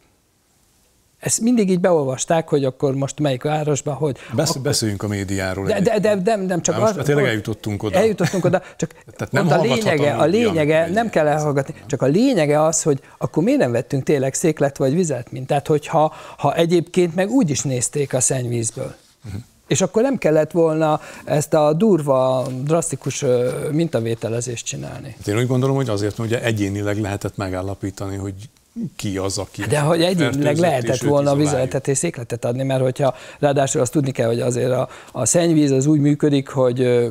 Ezt mindig így beolvasták, hogy akkor most melyik városban, hogy... Besz, akkor... Beszéljünk a médiáról. De, de, de, de nem csak most az... tényleg eljutottunk oda. Eljutottunk oda, csak nem a lényege, a lényege nem kell elhallgatni, csak a lényege az, hogy akkor miért nem vettünk tényleg széklet vagy vizet mintát, hogyha ha egyébként meg úgy is nézték a szennyvízből. Uh-huh. És akkor nem kellett volna ezt a durva, drasztikus mintavételezést csinálni. Én úgy gondolom, hogy azért, hogy ugye egyénileg lehetett megállapítani, hogy ki az, aki... De hogy egyénileg lehetett volna vizeletet és székletet adni, mert hogyha ráadásul azt tudni kell, hogy azért a, a szennyvíz az úgy működik, hogy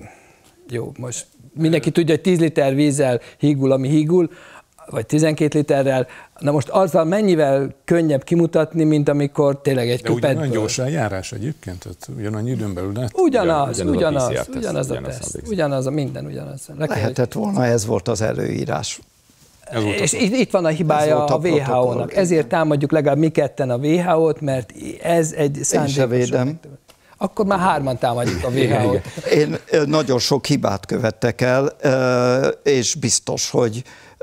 jó, most mindenki tudja, hogy tíz liter vízzel hígul, ami hígul, vagy tizenkét literrel, na most azzal mennyivel könnyebb kimutatni, mint amikor tényleg egy köpetből. De ugyanolyan gyors eljárás egyébként? Tehát ugyanannyi időn belül lehet? Ugyanaz, ugyanaz, ugyanaz, ugyanaz, ugyanaz a teszt, ugyanaz a minden, ugyanaz. Lehetett volna, ez volt az előírás. És itt, itt van a hibája a vé há ó-nak. Ezért támadjuk legalább mi ketten a vé há ó-t, mert ez egy szándékos. Akkor már hárman támadjuk a vé há ó-t. Én nagyon sok hibát követtek el, és biztos, hogy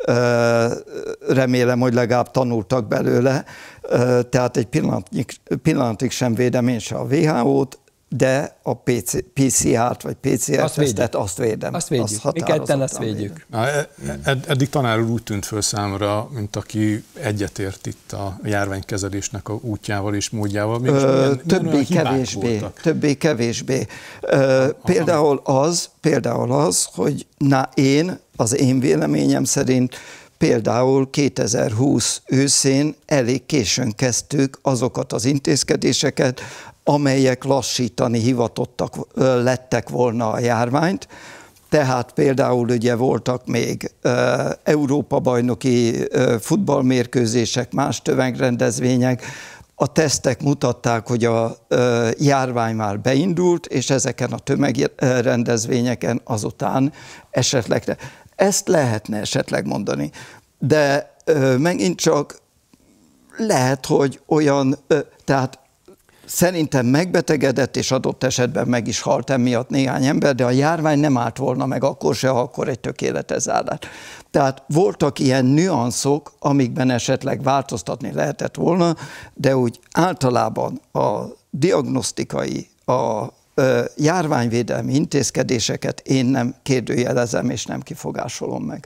remélem, hogy legalább tanultak belőle. Tehát egy pillanatig, pillanatig sem védem én se a vé há ó-t, de a pé cé er-t vagy pé cé er-tesztet azt védem. Azt védjük. Azt mi ketten azt védjük. Ed, eddig tanár úr úgy tűnt föl számra, mint aki egyetért itt a járványkezelésnek a útjával és módjával. Többé-kevésbé. Többé-kevésbé. Például az, például az, hogy na én, az én véleményem szerint például kétezer-húsz őszén elég későn kezdtük azokat az intézkedéseket, amelyek lassítani hivatottak lettek volna a járványt. Tehát például ugye voltak még uh, Európa-bajnoki uh, futballmérkőzések, más tömegrendezvények. A tesztek mutatták, hogy a uh, járvány már beindult, és ezeken a tömegrendezvényeken azután esetleg... Ezt lehetne esetleg mondani, de uh, megint csak lehet, hogy olyan... Uh, tehát szerintem megbetegedett, és adott esetben meg is halt emiatt néhány ember, de a járvány nem állt volna meg akkor se, ha akkor egy tökéletes zárás. Tehát voltak ilyen nüanszok, amikben esetleg változtatni lehetett volna, de úgy általában a diagnosztikai, a járványvédelmi intézkedéseket én nem kérdőjelezem, és nem kifogásolom meg.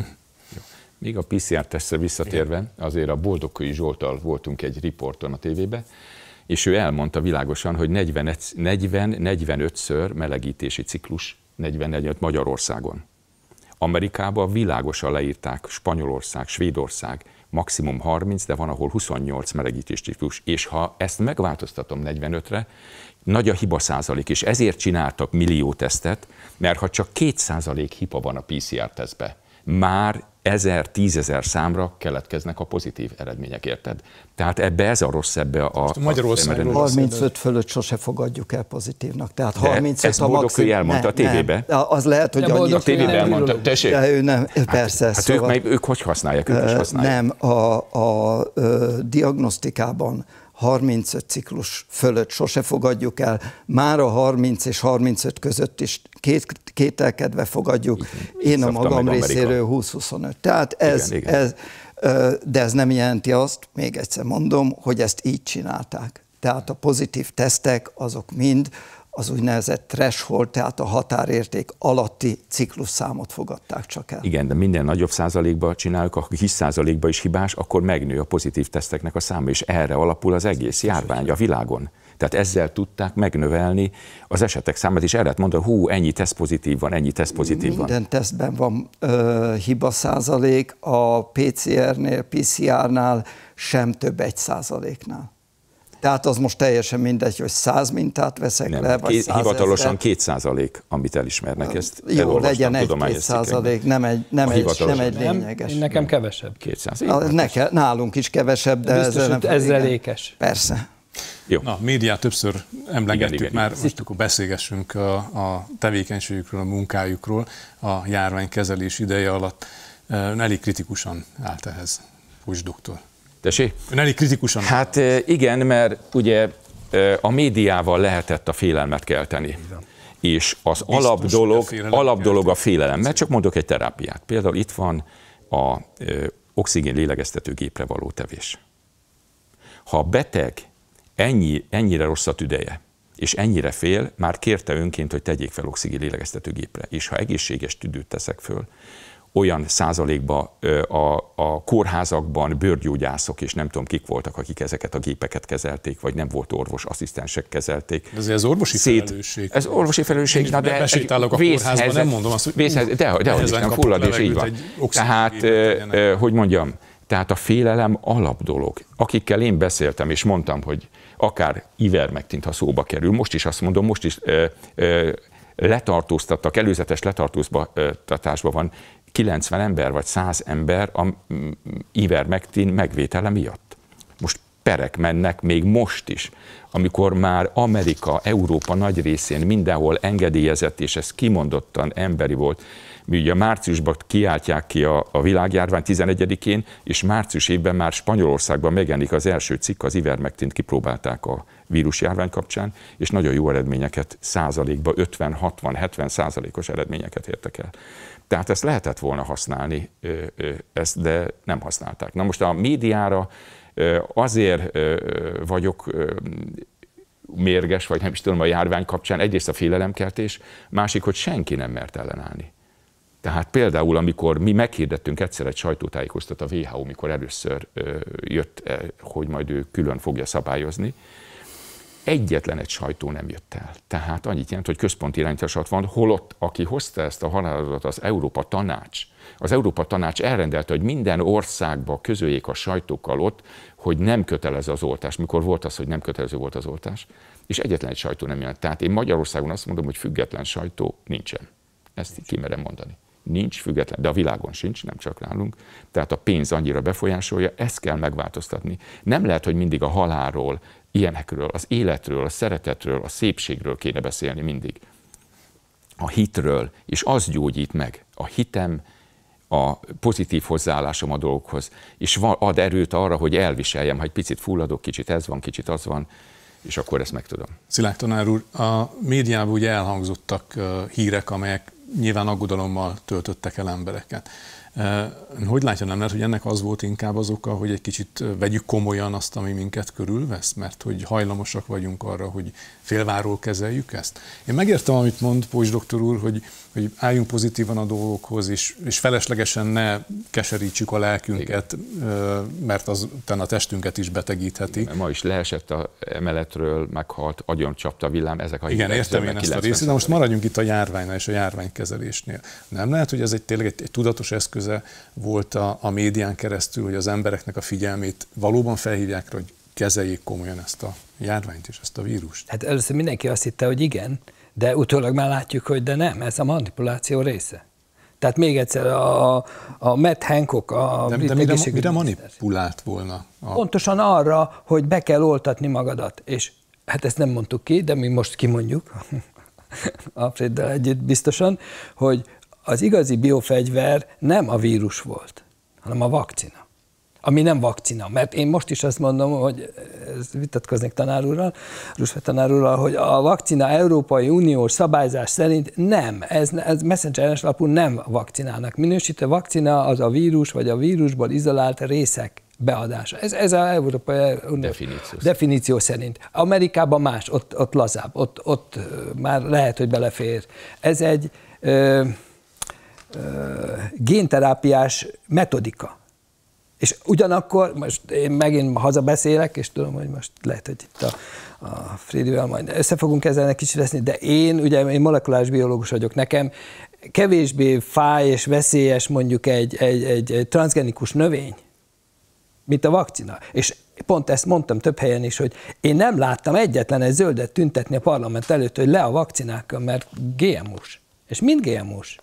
Még a pé cé er-tesztre visszatérve, azért a Boldogkői Zsolttal voltunk egy riporton a tévében, és ő elmondta világosan, hogy negyven-negyvenötször melegítési ciklus, negyven-negyvenöt Magyarországon. Amerikában világosan leírták, Spanyolország, Svédország, maximum harminc, de van, ahol huszonnyolc melegítés ciklus, és ha ezt megváltoztatom negyvenötre, nagy a hiba százalék, és ezért csináltak millió tesztet, mert ha csak két százalék hiba van a pé cé er tesztbe, már ezer, tízezer számra keletkeznek a pozitív eredmények, érted? Tehát ebbe ez a rossz, ebbe a... Magyarországról harmincöt fölött sose fogadjuk el pozitívnak. Tehát harmincöt ezt a maximum... elmondta a tévébe. Az lehet, hogy annyi... A tévébe elmondta. Tessék? De ő nem, persze. Hát, hát szóval... ők, meg, ők hogy használják? Ők is használják. Nem, a, a, a diagnosztikában harmincöt ciklus fölött sose fogadjuk el, már a harminc és harmincöt között is két, kételkedve fogadjuk. Én a magam részéről húsz-huszonöt. Tehát ez, igen, igen. ez, de ez nem jelenti azt, még egyszer mondom, hogy ezt így csinálták. Tehát a pozitív tesztek azok mind az úgynevezett threshold, tehát a határérték alatti ciklusszámot fogadták csak el. Igen, de minden nagyobb százalékban csináljuk, a kis százalékban is hibás, akkor megnő a pozitív teszteknek a száma, és erre alapul az egész járvány a világon. Tehát ezzel tudták megnövelni az esetek számát, és el lehet mondani, hú, ennyi teszt pozitív van, ennyi teszt pozitív van. Minden tesztben van ö, hiba százalék, a pé cé er-nél, pé cé er-nál sem több egy százaléknál. Tehát az most teljesen mindegy, hogy száz mintát veszek nem, le, vagy két, hivatalosan két százalék, amit elismernek. Ezt jó, legyen egy-két százalék, nem egy, nem egy, nem egy lényeges. Nem, nekem kevesebb. kétszáz. Neke, nálunk is kevesebb, de biztos, ezzel nem... ezrelékes. Persze. Jó. Na, a médiát többször emlegettük igen, igen, már, igen. most akkor beszélgessünk a, a tevékenységükről, a munkájukról a járványkezelés ideje alatt. Elég kritikusan állt ehhez, Pucs doktor. Tessék? Ön elég kritikusan. Hát igen, mert ugye a médiával lehetett a félelmet kelteni. Igen. És az alap dolog, alap dolog a félelem, mert csak mondok egy terápiát. Például itt van a oxigén lélegeztető gépre való tevés. Ha a beteg ennyi, ennyire rossz a tüdeje, és ennyire fél, már kérte önként, hogy tegyék fel oxigén lélegeztető gépre. És ha egészséges tüdőt teszek föl, olyan százalékban a, a kórházakban bőrgyógyászok, és nem tudom kik voltak, akik ezeket a gépeket kezelték, vagy nem volt orvos, asszisztensek kezelték. Ez az orvosi Szét, felelősség. Ez orvosi felelősség, na de besétálok a kórházban, nem mondom azt, hogy vészhelyzet, de, de, hogy Isten fulladás, így van. Tehát, hogy mondjam, tehát a félelem alap dolog. Akikkel én beszéltem, és mondtam, hogy akár ivermektint, ha szóba kerül, most is azt mondom, most is ö, ö, letartóztattak, előzetes letartóztatásban van kilencven ember vagy száz ember a ivermektin megvétele miatt. Most perek mennek még most is, amikor már Amerika, Európa nagy részén mindenhol engedélyezett, és ez kimondottan emberi volt. Mi ugye márciusban kiáltják ki a, a világjárvány tizenegyedikén, és március évben már Spanyolországban megjelenik az első cikk, az ivermektint kipróbálták a vírusjárvány kapcsán, és nagyon jó eredményeket, százalékban ötven, hatvan, hetven százalékos eredményeket értek el. Tehát ezt lehetett volna használni, ezt, de nem használták. Na most a médiára azért vagyok mérges, vagy nem is tudom, a járvány kapcsán, egyrészt a félelemkeltés, másik, hogy senki nem mert ellenállni. Tehát például, amikor mi meghirdettünk egyszer egy sajtótájékoztatót, a vé há o, mikor először jött, hogy majd ő külön fogja szabályozni, egyetlen egy sajtó nem jött el. Tehát annyit jelent, hogy központi irányításat van, holott, aki hozta ezt a határozatot, az Európa Tanács. Az Európa Tanács elrendelte, hogy minden országba közöljék a sajtókkal ott, hogy nem kötelező az oltás. Mikor volt az, hogy nem kötelező volt az oltás? És egyetlen egy sajtó nem jelent. Tehát én Magyarországon azt mondom, hogy független sajtó nincsen. Ezt ki merem mondani. Nincs független, de a világon sincs, nem csak nálunk. Tehát a pénz annyira befolyásolja, ezt kell megváltoztatni. Nem lehet, hogy mindig a halálról, ilyenekről, az életről, a szeretetről, a szépségről kéne beszélni mindig. A hitről, és az gyógyít meg. A hitem, a pozitív hozzáállásom a dolgokhoz, és ad erőt arra, hogy elviseljem, ha egy picit fulladok, kicsit ez van, kicsit az van, és akkor ezt megtudom. Szilárd tanár úr, a médiában ugye elhangzottak hírek, amelyek nyilván aggodalommal töltöttek el embereket. Hogy látja, nem lehet, hogy ennek az volt inkább az oka, hogy egy kicsit vegyük komolyan azt, ami minket körülvesz, mert hogy hajlamosak vagyunk arra, hogy félváról kezeljük ezt? Én megértem, amit mond Pucs doktor úr, hogy, hogy álljunk pozitívan a dolgokhoz, és, és feleslegesen ne keserítsük a lelkünket, igen, mert az utána a testünket is betegítheti. Igen, ma is leesett a emeletről, meghalt, agyon csapta a villám, ezek a igen, értem én ezt a részét, de most maradjunk itt a járványnál és a járványkezelésnél. Nem lehet, hogy ez egy tényleg egy, egy tudatos eszköz eszköze volt a, a médián keresztül, hogy az embereknek a figyelmét valóban felhívják, hogy kezeljék komolyan ezt a járványt és ezt a vírust? Hát először mindenki azt hitte, hogy igen, de utólag már látjuk, hogy de nem, ez a manipuláció része. Tehát még egyszer a, a Matt Hancock, a de, de mire, mire manipulált volna? A... Pontosan arra, hogy be kell oltatni magadat. És hát ezt nem mondtuk ki, de mi most kimondjuk, Alfreddel együtt biztosan, hogy az igazi biofegyver nem a vírus volt, hanem a vakcina. Ami nem vakcina, mert én most is azt mondom, hogy vitatkoznék tanár úrral, Rusfeld tanár úrral, hogy a vakcina Európai Uniós szabályzás szerint nem, ez, ez messenger er en es alapú nem vakcinának minősít, a vakcina az a vírus vagy a vírusból izolált részek beadása. Ez, ez az Európai definíció, definíció szerint. Amerikában más, ott, ott lazább, ott, ott már lehet, hogy belefér. Ez egy ö, ö, génterápiás metodika. És ugyanakkor, most én megint hazabeszélek, és tudom, hogy most lehet, hogy itt a, a Frédivel majd össze fogunk ezzel kicsit veszni, de én, ugye én molekuláris biológus vagyok, nekem kevésbé fáj és veszélyes mondjuk egy, egy, egy, egy transzgenikus növény, mint a vakcina. És pont ezt mondtam több helyen is, hogy én nem láttam egyetlen egy zöldet tüntetni a parlament előtt, hogy le a vakcinákkal, mert gé em ó-s. És mind gé em ó-s.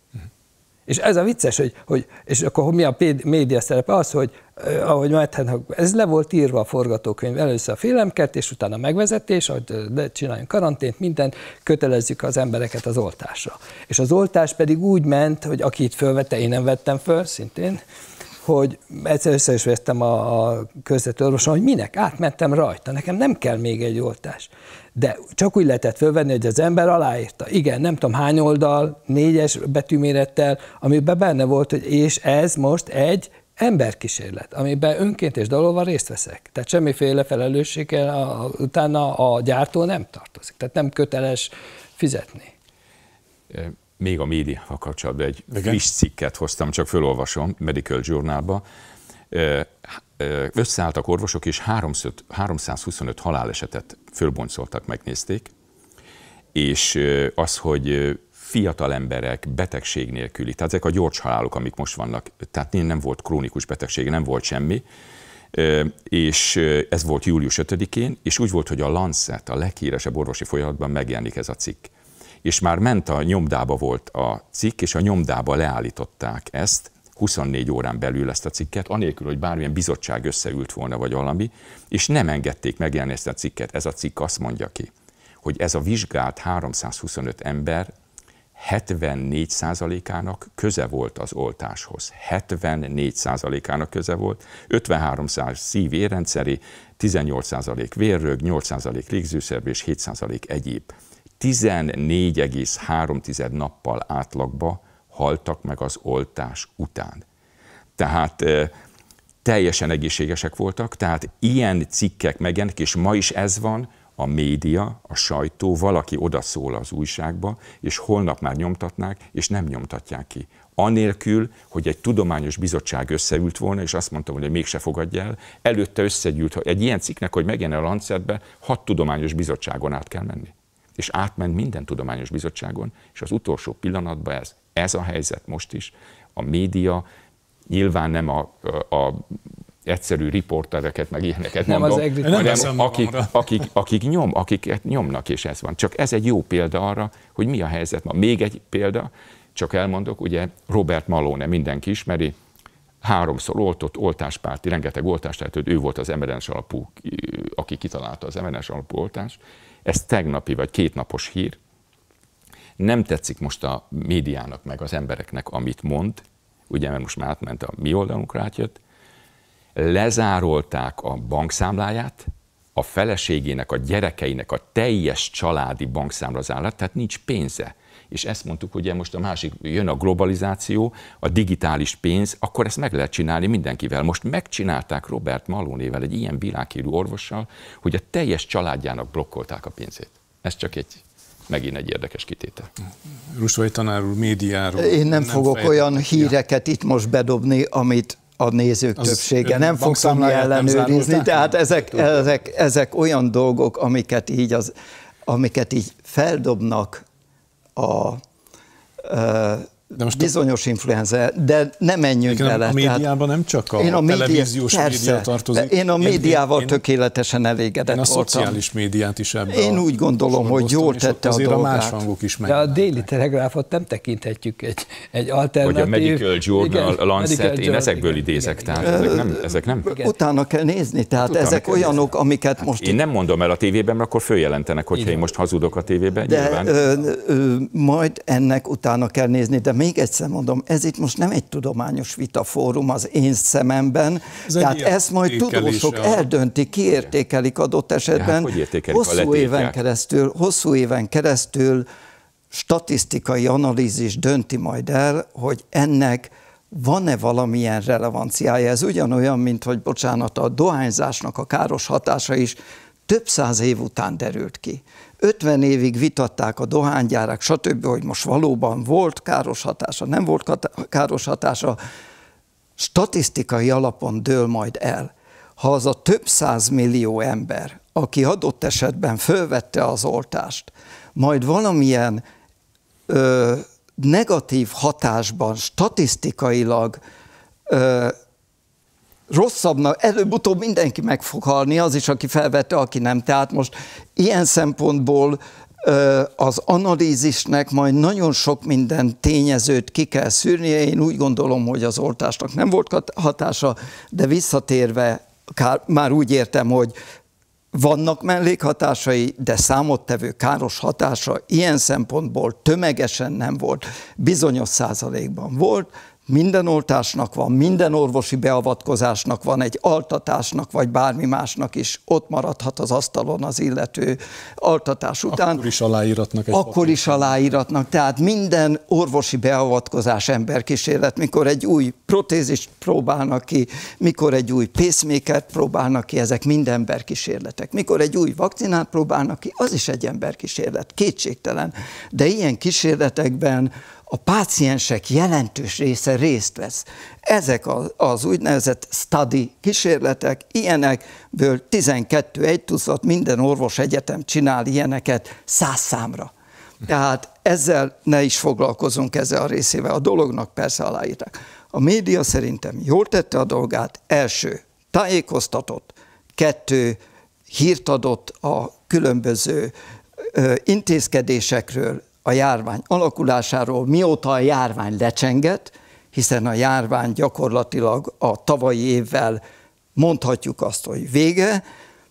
És ez a vicces, hogy, hogy és akkor mi a média szerepe? Az, hogy ahogy majd, ez le volt írva a forgatókönyv, először a félelemkeltés, utána a megvezetés, hogy csináljunk karantént, mindent, kötelezzük az embereket az oltásra. És az oltás pedig úgy ment, hogy aki itt fölvette, én nem vettem föl, szintén, hogy egyszer össze is vettem a, a közvető orvoson, hogy minek, átmentem rajta, nekem nem kell még egy oltás. De csak úgy lehetett fölvenni, hogy az ember aláírta. Igen, nem tudom hány oldal, négyes betűmérettel, amiben benne volt, hogy és ez most egy emberkísérlet, amiben önként és dalolva részt veszek. Tehát semmiféle felelősséggel utána a gyártó nem tartozik. Tehát nem köteles fizetni. Még a médiával kapcsolatban egy friss cikket hoztam, csak felolvasom, Medical Journalba. Összeálltak orvosok, és háromszázhuszonöt halálesetet fölboncoltak, megnézték, és az, hogy fiatal emberek, betegség nélküli, tehát ezek a gyors halálok, amik most vannak, tehát nem volt krónikus betegség, nem volt semmi, és ez volt július ötödikén, és úgy volt, hogy a Lancet, a leghíresebb orvosi folyamatban megjelenik ez a cikk. És már ment a nyomdába volt a cikk, és a nyomdába leállították ezt, huszonnégy órán belül ezt a cikket, anélkül, hogy bármilyen bizottság összeült volna, vagy valami, és nem engedték megjelenni ezt a cikket. Ez a cikk azt mondja ki, hogy ez a vizsgált háromszázhuszonöt ember hetvennégy százalékának köze volt az oltáshoz. hetvennégy százalékának köze volt, ötvenhárom százalék szív-érrendszeri, tizennyolc százalék vérrög, nyolc százalék légzőszerv és hét százalék egyéb. tizennégy egész három nappal átlagba haltak meg az oltás után. Tehát e, teljesen egészségesek voltak, tehát ilyen cikkek megjelennek, és ma is ez van, a média, a sajtó, valaki odaszól az újságba, és holnap már nyomtatnák, és nem nyomtatják ki. Anélkül, hogy egy tudományos bizottság összeült volna, és azt mondtam, hogy mégse fogadja el, előtte összegyűlt, hogy egy ilyen cikknek, hogy megjelenjen a Lancetbe, hat tudományos bizottságon át kell menni. És átment minden tudományos bizottságon, és az utolsó pillanatban ez, ez a helyzet most is. A média nyilván nem a, a, a egyszerű riportereket, meg ilyeneket nem mondom, az hanem akik, akik, akik, nyom, akiket nyomnak, és ez van. Csak ez egy jó példa arra, hogy mi a helyzet ma. Még egy példa, csak elmondok, ugye Robert Malone, mindenki ismeri, háromszor oltott, oltáspárti, rengeteg oltást, tehát ő volt az em er en es alapú, aki kitalálta az em er en es alapú oltást. Ez tegnapi vagy kétnapos hír. Nem tetszik most a médiának, meg az embereknek, amit mond, ugye, mert most már átment a mi oldalunkra, átjött, lezárolták a bankszámláját, a feleségének, a gyerekeinek a teljes családi bankszámlazálat, tehát nincs pénze. És ezt mondtuk, ugye most a másik, jön a globalizáció, a digitális pénz, akkor ezt meg lehet csinálni mindenkivel. Most megcsinálták Robert Malone-nével, egy ilyen világhírű orvossal, hogy a teljes családjának blokkolták a pénzét. Ez csak egy, megint egy érdekes kitétel. Rusfeld tanár úr, médiáról. Én nem, nem fogok fejtett. olyan híreket itt most bedobni, amit a nézők az többsége nem fog tudni ellenőrizni. Tehát ezek, ezek, ezek olyan dolgok, amiket így, az, amiket így feldobnak a, de most bizonyos a... influenza, de nem menjünk bele. A médiában nem csak a, én a televíziós média, média tartozik. Én a médiával én, én, tökéletesen elégedett voltam. Én a szociális voltam. médiát is ebben. Én úgy gondolom, hogy jól tette a dolgát. A más hangok is de a Daily Telegráfot nem tekinthetjük egy, egy alternatív... Vagy a Medical Journal, igen, Lancet, Medical én ezekből igen, idézek, igen, tehát igen. Ezek nem... Ezek nem... Utána kell nézni, tehát utána ezek olyanok, nézni. Amiket hát most... Én nem mondom el a tévében, mert akkor följelentenek, hogyha igen. én most hazudok a tévében. De ö, ö, majd ennek utána kell nézni, de még egyszer mondom, ez itt most nem egy tudományos vitafórum az én szememben, ez tehát ezt majd tudósok a... eldöntik, kiértékelik adott esetben, hát, hosszú éven keresztül, hosszú éven keresztül statisztikai analízis dönti majd el, hogy ennek van-e valamilyen relevanciája. Ez ugyanolyan, mint hogy bocsánat, a dohányzásnak a káros hatása is több száz év után derült ki. ötven évig vitatták a dohánygyárak, stb., hogy most valóban volt káros hatása, nem volt káros hatása, statisztikai alapon dől majd el. Ha az a több száz millió ember, aki adott esetben fölvette az oltást, majd valamilyen ö, negatív hatásban statisztikailag ö, rosszabbnak, előbb-utóbb mindenki meg fog halni, az is, aki felvette, aki nem. Tehát most ilyen szempontból ö, az analízisnek majd nagyon sok minden tényezőt ki kell szűrnie. Én úgy gondolom, hogy az oltásnak nem volt hatása, de visszatérve már úgy értem, hogy vannak mellékhatásai, de számottevő káros hatása ilyen szempontból tömegesen nem volt, bizonyos százalékban volt. Minden oltásnak van, minden orvosi beavatkozásnak van, egy altatásnak vagy bármi másnak is ott maradhat az asztalon az illető altatás után. Akkor is aláíratnak egy Akkor papírt. is aláíratnak, tehát minden orvosi beavatkozás emberkísérlet, mikor egy új protézist próbálnak ki, mikor egy új pacemakert próbálnak ki, ezek mind emberkísérletek. Mikor egy új vakcinát próbálnak ki, az is egy emberkísérlet, kétségtelen. De ilyen kísérletekben a páciensek jelentős része részt vesz. Ezek az, az úgynevezett study kísérletek, ilyenekből tizenkettő, egy tucat, minden orvos egyetem csinál ilyeneket száz számra. Tehát ezzel ne is foglalkozunk ezzel a részével. A dolognak persze aláírták. A média szerintem jól tette a dolgát. Első, tájékoztatott. Kettő, hírt adott a különböző ö, intézkedésekről, a járvány alakulásáról, mióta a járvány lecsengett, hiszen a járvány gyakorlatilag a tavalyi évvel mondhatjuk azt, hogy vége,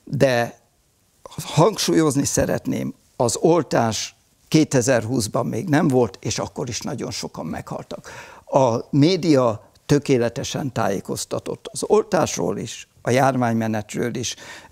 de hangsúlyozni szeretném, az oltás kétezer-húszban még nem volt, és akkor is nagyon sokan meghaltak. A média tökéletesen tájékoztatott az oltásról is, a járványmenetről is.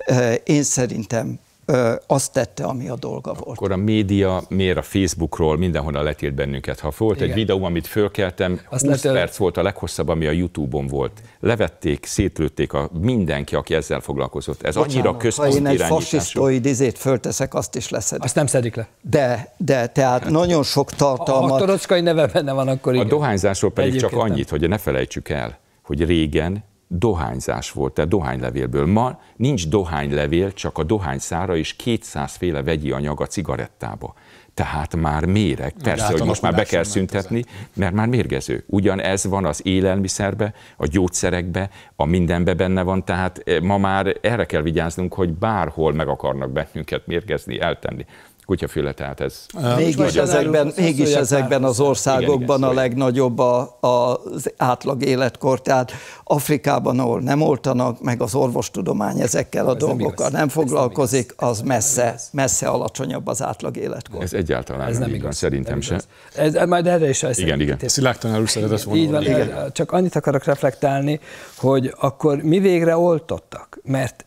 Én szerintem azt tette, ami a dolga volt. Akkor a média miért a Facebookról mindenhonnan letilt bennünket? Ha volt igen. egy videó, amit fölkeltem, azt húsz letől... perc volt a leghosszabb, ami a YouTube-on volt. Levették, szétlőtték a mindenki, aki ezzel foglalkozott. Ez bocsánat, annyira központi irányítású. Ha én egy fasisztoid izét fölteszek, azt is leszedik. Azt nem szedik le. De, de tehát hát, nagyon sok tartalmat... Ha a Torockai neve benne van, akkor igen. A dohányzásról pedig egyébként csak annyit, hogy ne felejtsük el, hogy régen dohányzás volt, tehát dohánylevélből. Ma nincs dohánylevél, csak a dohányszára és kétszáz féle vegyi anyag a cigarettába. Tehát már méreg. Persze, hogy most már be kell szüntetni, mert már mérgező. Ugyanez van az élelmiszerbe, a gyógyszerekbe, a mindenbe benne van, tehát ma már erre kell vigyáznunk, hogy bárhol meg akarnak bennünket mérgezni, eltenni. Kutyafüle, tehát ez... Mégis ezekben, mégis ezekben az országokban igen, igen, a legnagyobb a, a, az átlag életkor, tehát Afrikában, ahol nem oltanak, meg az orvostudomány ezekkel a ez dolgokkal nem, nem foglalkozik, az messze, messze alacsonyabb az átlag életkor. Ez egyáltalán ez nem igaz, igaz szerintem sem. Ez, majd erre is ezt igen, igen. Szilárd tanár úr szeretett volna. Így van, igen. Csak annyit akarok reflektálni, hogy akkor mi végre oltottak, mert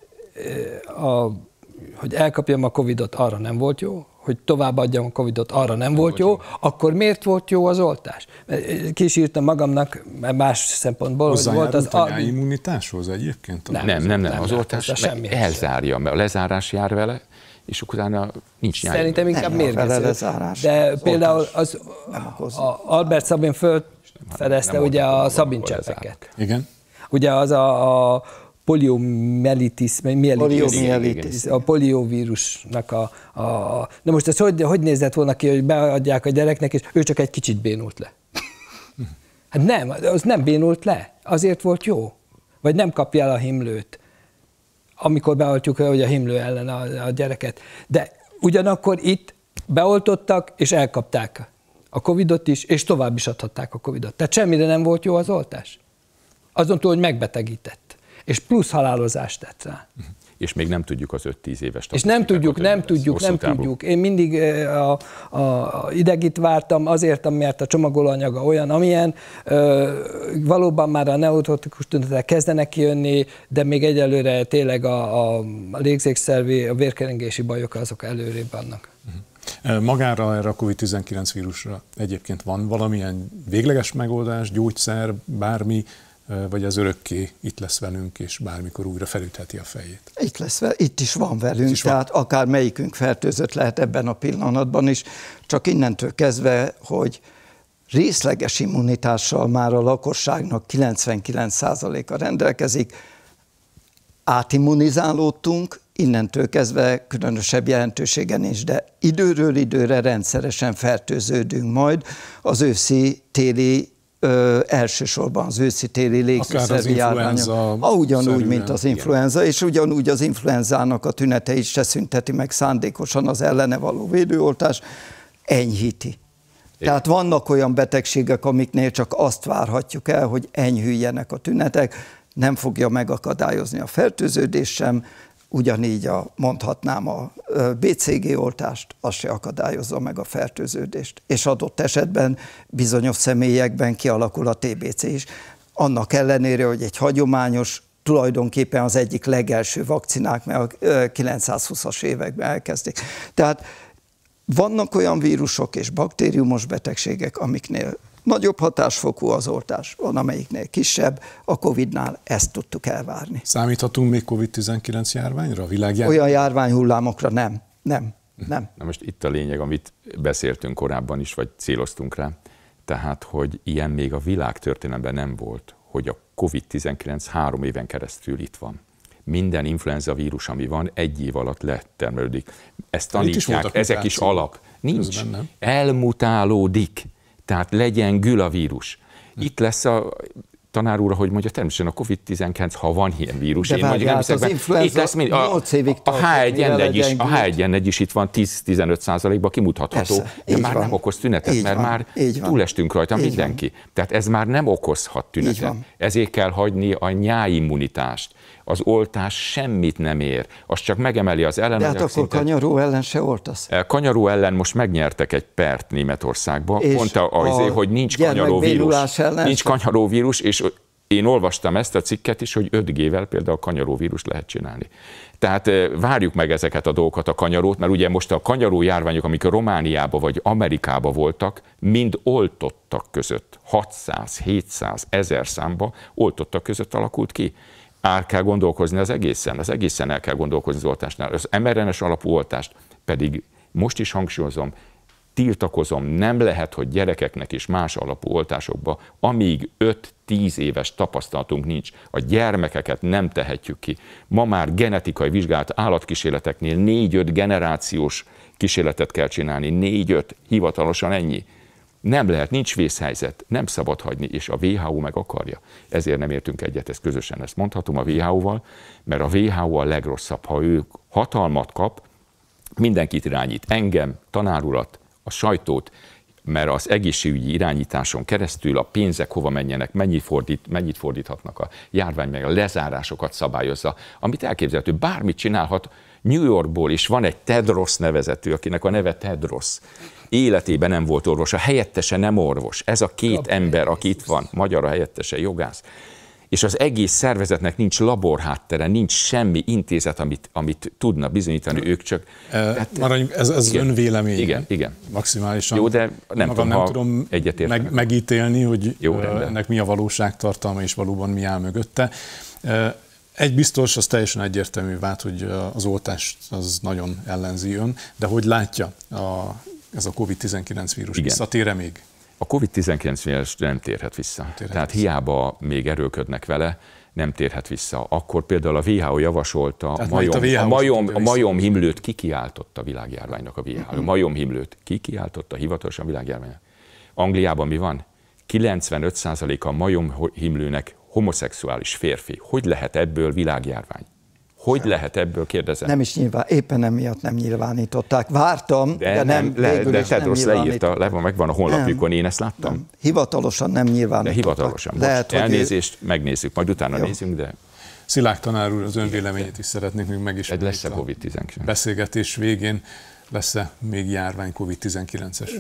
a, hogy elkapjam a Covidot, arra nem volt jó, hogy továbbadjam a Covidot, arra nem, nem volt jó, jó, akkor miért volt jó az oltás? Ki is írtam magamnak más szempontból, hogy volt az... a immunitáshoz egyébként? Nem, nem, nem, nem, az oltás elzárja, mert a lezárás jár vele, és utána nincs nyáj. Szerintem inkább mérgező. De például az, a Albert Sabin fölfedezte ugye a Sabin cseppeket. Igen. Ugye az a, a poliomyelitis, poliomyelitis, a poliovírusnak a, a... Na most ez hogy, hogy nézett volna ki, hogy beadják a gyereknek, és ő csak egy kicsit bénult le. Hát nem, az nem bénult le. Azért volt jó. Vagy nem kapja el a himlőt, amikor beoltjuk, hogy a himlő ellen a, a gyereket. De ugyanakkor itt beoltottak, és elkapták a Covidot is, és tovább is adhatták a Covidot. Tehát semmire nem volt jó az oltás. Azon túl, hogy megbetegített. És plusz halálozást tett rá. És még nem tudjuk az öt-tíz éves És nem tudjuk, nem tudjuk, nem távol. tudjuk. Én mindig a, a, a idegit vártam azért, mert a csomagolóanyaga olyan, amilyen. Ö, valóban már a neurotoxikus tünetek kezdenek kijönni, de még egyelőre tényleg a, a légzékszervi, a vérkeringési bajok azok előrébb vannak. Magára erre a kovid tizenkilenc vírusra egyébként van valamilyen végleges megoldás, gyógyszer, bármi, vagy az örökké itt lesz velünk, és bármikor újra felütheti a fejét? Itt lesz, itt is van velünk, is van. Tehát akár melyikünk fertőzött lehet ebben a pillanatban is, csak innentől kezdve, hogy részleges immunitással már a lakosságnak kilencvenkilenc százaléka rendelkezik, átimmunizálódtunk, innentől kezdve különösebb jelentősége nincs, de időről időre rendszeresen fertőződünk majd az őszi-téli Ö, elsősorban az őszi-téli légzőszervi járványok. Ugyanúgy, mint az influenza, és ugyanúgy az influenzának a tüneteit se szünteti meg szándékosan az ellene való védőoltás, enyhíti. Igen. Tehát vannak olyan betegségek, amiknél csak azt várhatjuk el, hogy enyhüljenek a tünetek, nem fogja megakadályozni a fertőződést sem, ugyanígy a, mondhatnám a bé cé gé oltást, az se akadályozza meg a fertőződést. És adott esetben bizonyos személyekben kialakul a té bé cé is. Annak ellenére, hogy egy hagyományos, tulajdonképpen az egyik legelső vakcinák, mert a kilencszázhúszas években elkezdik. Tehát vannak olyan vírusok és baktériumos betegségek, amiknél nagyobb hatásfokú az oltás, van amelyiknél kisebb, a Covidnál ezt tudtuk elvárni. Számíthatunk még kovid tizenkilenc járványra, a világjárvány? Olyan járványhullámokra nem, nem, nem. Na most itt a lényeg, amit beszéltünk korábban is, vagy céloztunk rá, tehát, hogy ilyen még a világtörténelemben nem volt, hogy a kovid tizenkilenc három éven keresztül itt van. Minden influenza vírus, ami van, egy év alatt letermelődik. Ezt tanítják, ezek is alap. Nincs. Elmutálódik. Tehát legyen gül a vírus. Itt lesz a tanár úr, hogy mondja, természetesen a kovid tizenkilenc, ha van ilyen vírus. De várjál, hát az influenza nyolc évig a há egy en egy is, a há egy en egy is itt van tíz-tizenöt százalékban kimutatható, Persze, de már van. nem okoz tünetet, így mert van, már túlestünk rajta így mindenki. Van. Tehát ez már nem okozhat tünetet. Ezért kell hagyni a nyáimmunitást. Az oltás semmit nem ér, az csak megemeli az ellenanyag De hát akkor kanyaró ellen se oltasz? Kanyaró ellen most megnyertek egy pert Németországba, pont azért, hogy nincs kanyaróvírus. Nincs kanyaróvírus, és én olvastam ezt a cikket is, hogy öt gével például kanyaróvírust lehet csinálni. Tehát várjuk meg ezeket a dolgokat, a kanyarót, mert ugye most a kanyaró járványok, amik Romániában vagy Amerikában voltak, mind oltottak között, hatszáz, hétszáz, ezer számba oltottak között alakult ki. El kell gondolkozni az egészen, az egészen el kell gondolkozni az oltásnál. Az em er en es alapú oltást pedig most is hangsúlyozom, tiltakozom, nem lehet, hogy gyerekeknek és más alapú oltásokba, amíg öt-tíz éves tapasztalatunk nincs, a gyermekeket nem tehetjük ki. Ma már genetikai vizsgálat állatkísérleteknél négy-öt generációs kísérletet kell csinálni, négy-öt, hivatalosan ennyi. Nem lehet, nincs vészhelyzet, nem szabad hagyni, és a vé há o meg akarja. Ezért nem értünk egyet, ezt közösen ezt mondhatom a vé há o-val, mert a vé há o a legrosszabb, ha ő hatalmat kap, mindenkit irányít, engem, tanárulat, a sajtót, mert az egészségügyi irányításon keresztül a pénzek hova menjenek, mennyit, fordít, mennyit fordíthatnak a járvány, meg a lezárásokat szabályozza, amit elképzelhető, bármit csinálhat. New Yorkból is van egy Tedros nevezetű, akinek a neve Tedros. Életében nem volt orvos, a helyettese nem orvos. Ez a két ember, aki itt van, magyar a helyettese, jogász. És az egész szervezetnek nincs laborháttere, nincs semmi intézet, amit, amit tudna bizonyítani, ők csak... E, tehát, maradjunk, ez az igen, önvélemény. Igen, igen. Maximálisan. Jó, de nem magam tudom, nem tudom meg, megítélni, hogy Jó, ennek mi a valóságtartalma, és valóban mi áll mögötte. Egy biztos, az teljesen egyértelmű vált, hogy az oltást az nagyon ellenzi ön, de hogy látja a, ez a kovid tizenkilenc vírus, visszatér-e még? A kovid tizenkilenc vírus nem térhet vissza. Nem térhet Tehát vissza. Hiába még erőködnek vele, nem térhet vissza. Akkor például a vé há o javasolta, a majom, a, a, majom, a majomhimlőt kikiáltotta a világjárványnak a vé há o. A majomhimlőt kikiáltotta hivatalosan a világjárványnak. Angliában mi van? kilencvenöt százaléka a majomhimlőnek homoszexuális férfi. Hogy lehet ebből világjárvány? Hogy lehet ebből, kérdezem? Nem is nyilván, éppen emiatt nem nyilvánították. Vártam, de, de nem, le, végül de is nem Tedros leírta, le van, megvan a honlapjukon, én ezt láttam. Nem. Hivatalosan nem nyilvánították. De hivatalosan. Most Lehet, elnézést, ő... megnézzük, majd utána Jó. nézzünk, de... Szilák tanár úr, az ön véleményét is szeretnék még megismerni. Lesz-e Covid tizenkilenc? Beszélgetés végén lesz-e még járvány Covid tizenkilences?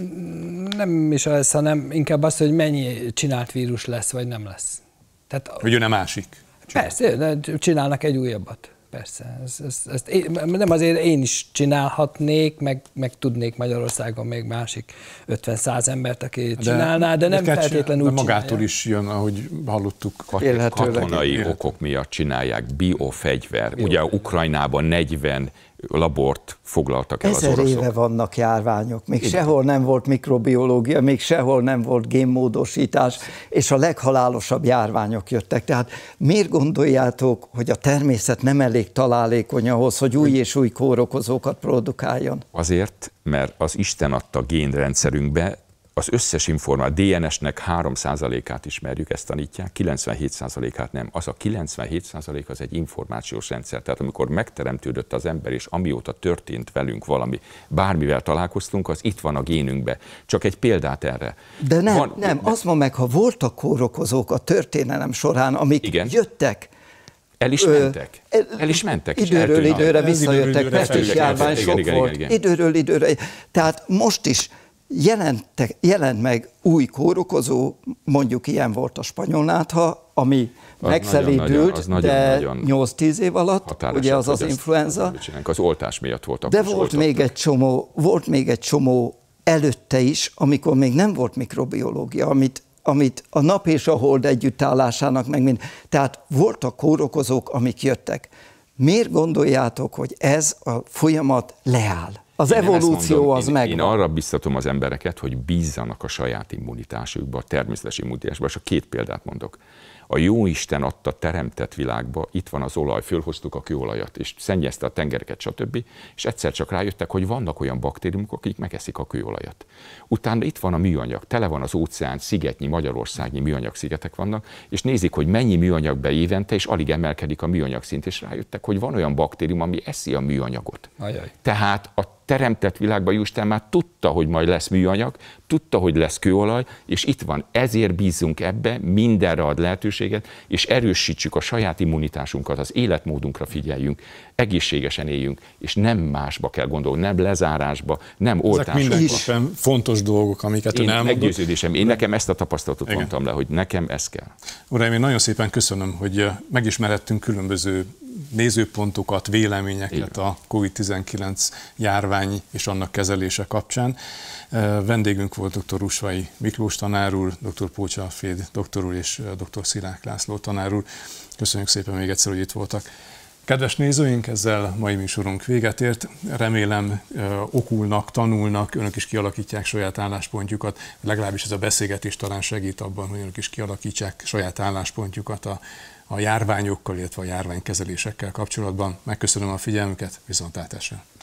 Nem is az, hanem inkább az, hogy mennyi csinált vírus lesz, vagy nem lesz. Tehát, hogy jön-e másik? Persze, de csinálnak egy újabbat. Persze. Ezt, ezt, ezt én, nem azért én is csinálhatnék, meg, meg tudnék Magyarországon még másik ötven-száz embert, aki de, csinálná, de nem de feltétlenül úgy magától csinálja. is jön, ahogy hallottuk. Katonai Élhetőleg. okok miatt csinálják, biofegyver. Jó. Ugye Ukrajnában negyven labort foglaltak el Ezer az oroszok. éve vannak járványok, még Igen. sehol nem volt mikrobiológia, még sehol nem volt génmódosítás, és a leghalálosabb járványok jöttek. Tehát miért gondoljátok, hogy a természet nem elég találékony ahhoz, hogy új és új kórokozókat produkáljon? Azért, mert az Isten adta génrendszerünkbe az összes információ, dé en es-nek három százalékát ismerjük, ezt tanítják, kilencvenhét százalékát nem. Az a kilencvenhét százalék az egy információs rendszer. Tehát amikor megteremtődött az ember, és amióta történt velünk valami, bármivel találkoztunk, az itt van a génünkbe. Csak egy példát erre. De nem, van, nem, de, azt mondom meg, ha voltak kórokozók a történelem során, amik igen. jöttek, El is mentek. El is mentek. Időről és időre visszajöttek, pestis járvány sok igen, volt. Igen, igen. Időről időre. Tehát most is jelentek, jelent meg új kórokozó, mondjuk ilyen volt a spanyolnátha, ami az megszelídült, nagyon, de nyolc-tíz év alatt, ugye az az influenza. Az oltás miatt voltak. De volt még, egy csomó, volt még egy csomó előtte is, amikor még nem volt mikrobiológia, amit amit a nap és a hold együttállásának meg mind. Tehát voltak kórokozók, amik jöttek. Miért gondoljátok, hogy ez a folyamat leáll? Az én evolúció mondom, az én, megvan. Én arra biztatom az embereket, hogy bízzanak a saját immunitásukba, a természetes immunitásba, és a két példát mondok. A Jóisten adta teremtett világba, itt van az olaj, fölhoztuk a kőolajat, és szennyezte a tengereket, stb. És egyszer csak rájöttek, hogy vannak olyan baktériumok, akik megeszik a kőolajat. Utána itt van a műanyag, tele van az óceán, szigetnyi, magyarországnyi műanyag szigetek vannak, és nézik, hogy mennyi műanyag be évente, és alig emelkedik a műanyag szint, és rájöttek, hogy van olyan baktérium, ami eszi a műanyagot. Ajaj. Tehát a teremtett világban Jóisten már tudta, hogy majd lesz műanyag, tudta, hogy lesz kőolaj, és itt van. Ezért bízzunk ebbe, mindenre ad lehetőséget, és erősítsük a saját immunitásunkat, az életmódunkra figyeljünk, egészségesen éljünk, és nem másba kell gondolni, nem lezárásba, nem oltásba. Ezek mindenképpen fontos dolgok, amiket ön elmondott. Meggyőződésem, én nekem ezt a tapasztalatot Igen. mondtam le, hogy nekem ez kell. Uraim, én nagyon szépen köszönöm, hogy megismerhettünk különböző nézőpontokat, véleményeket a Covid tizenkilenc járvány és annak kezelése kapcsán. Vendégünk volt dr. Rusvai Miklós tanár úr, dr. Pócsa Alfréd doktor úr és dr. Szilák László tanár úr. Köszönjük szépen még egyszer, hogy itt voltak. Kedves nézőink, ezzel mai műsorunk véget ért. Remélem okulnak, tanulnak, önök is kialakítják saját álláspontjukat, legalábbis ez a beszélgetés talán segít abban, hogy önök is kialakítsák saját álláspontjukat a, a járványokkal, illetve a járványkezelésekkel kapcsolatban. Megköszönöm a figyelmüket, viszontlátásra!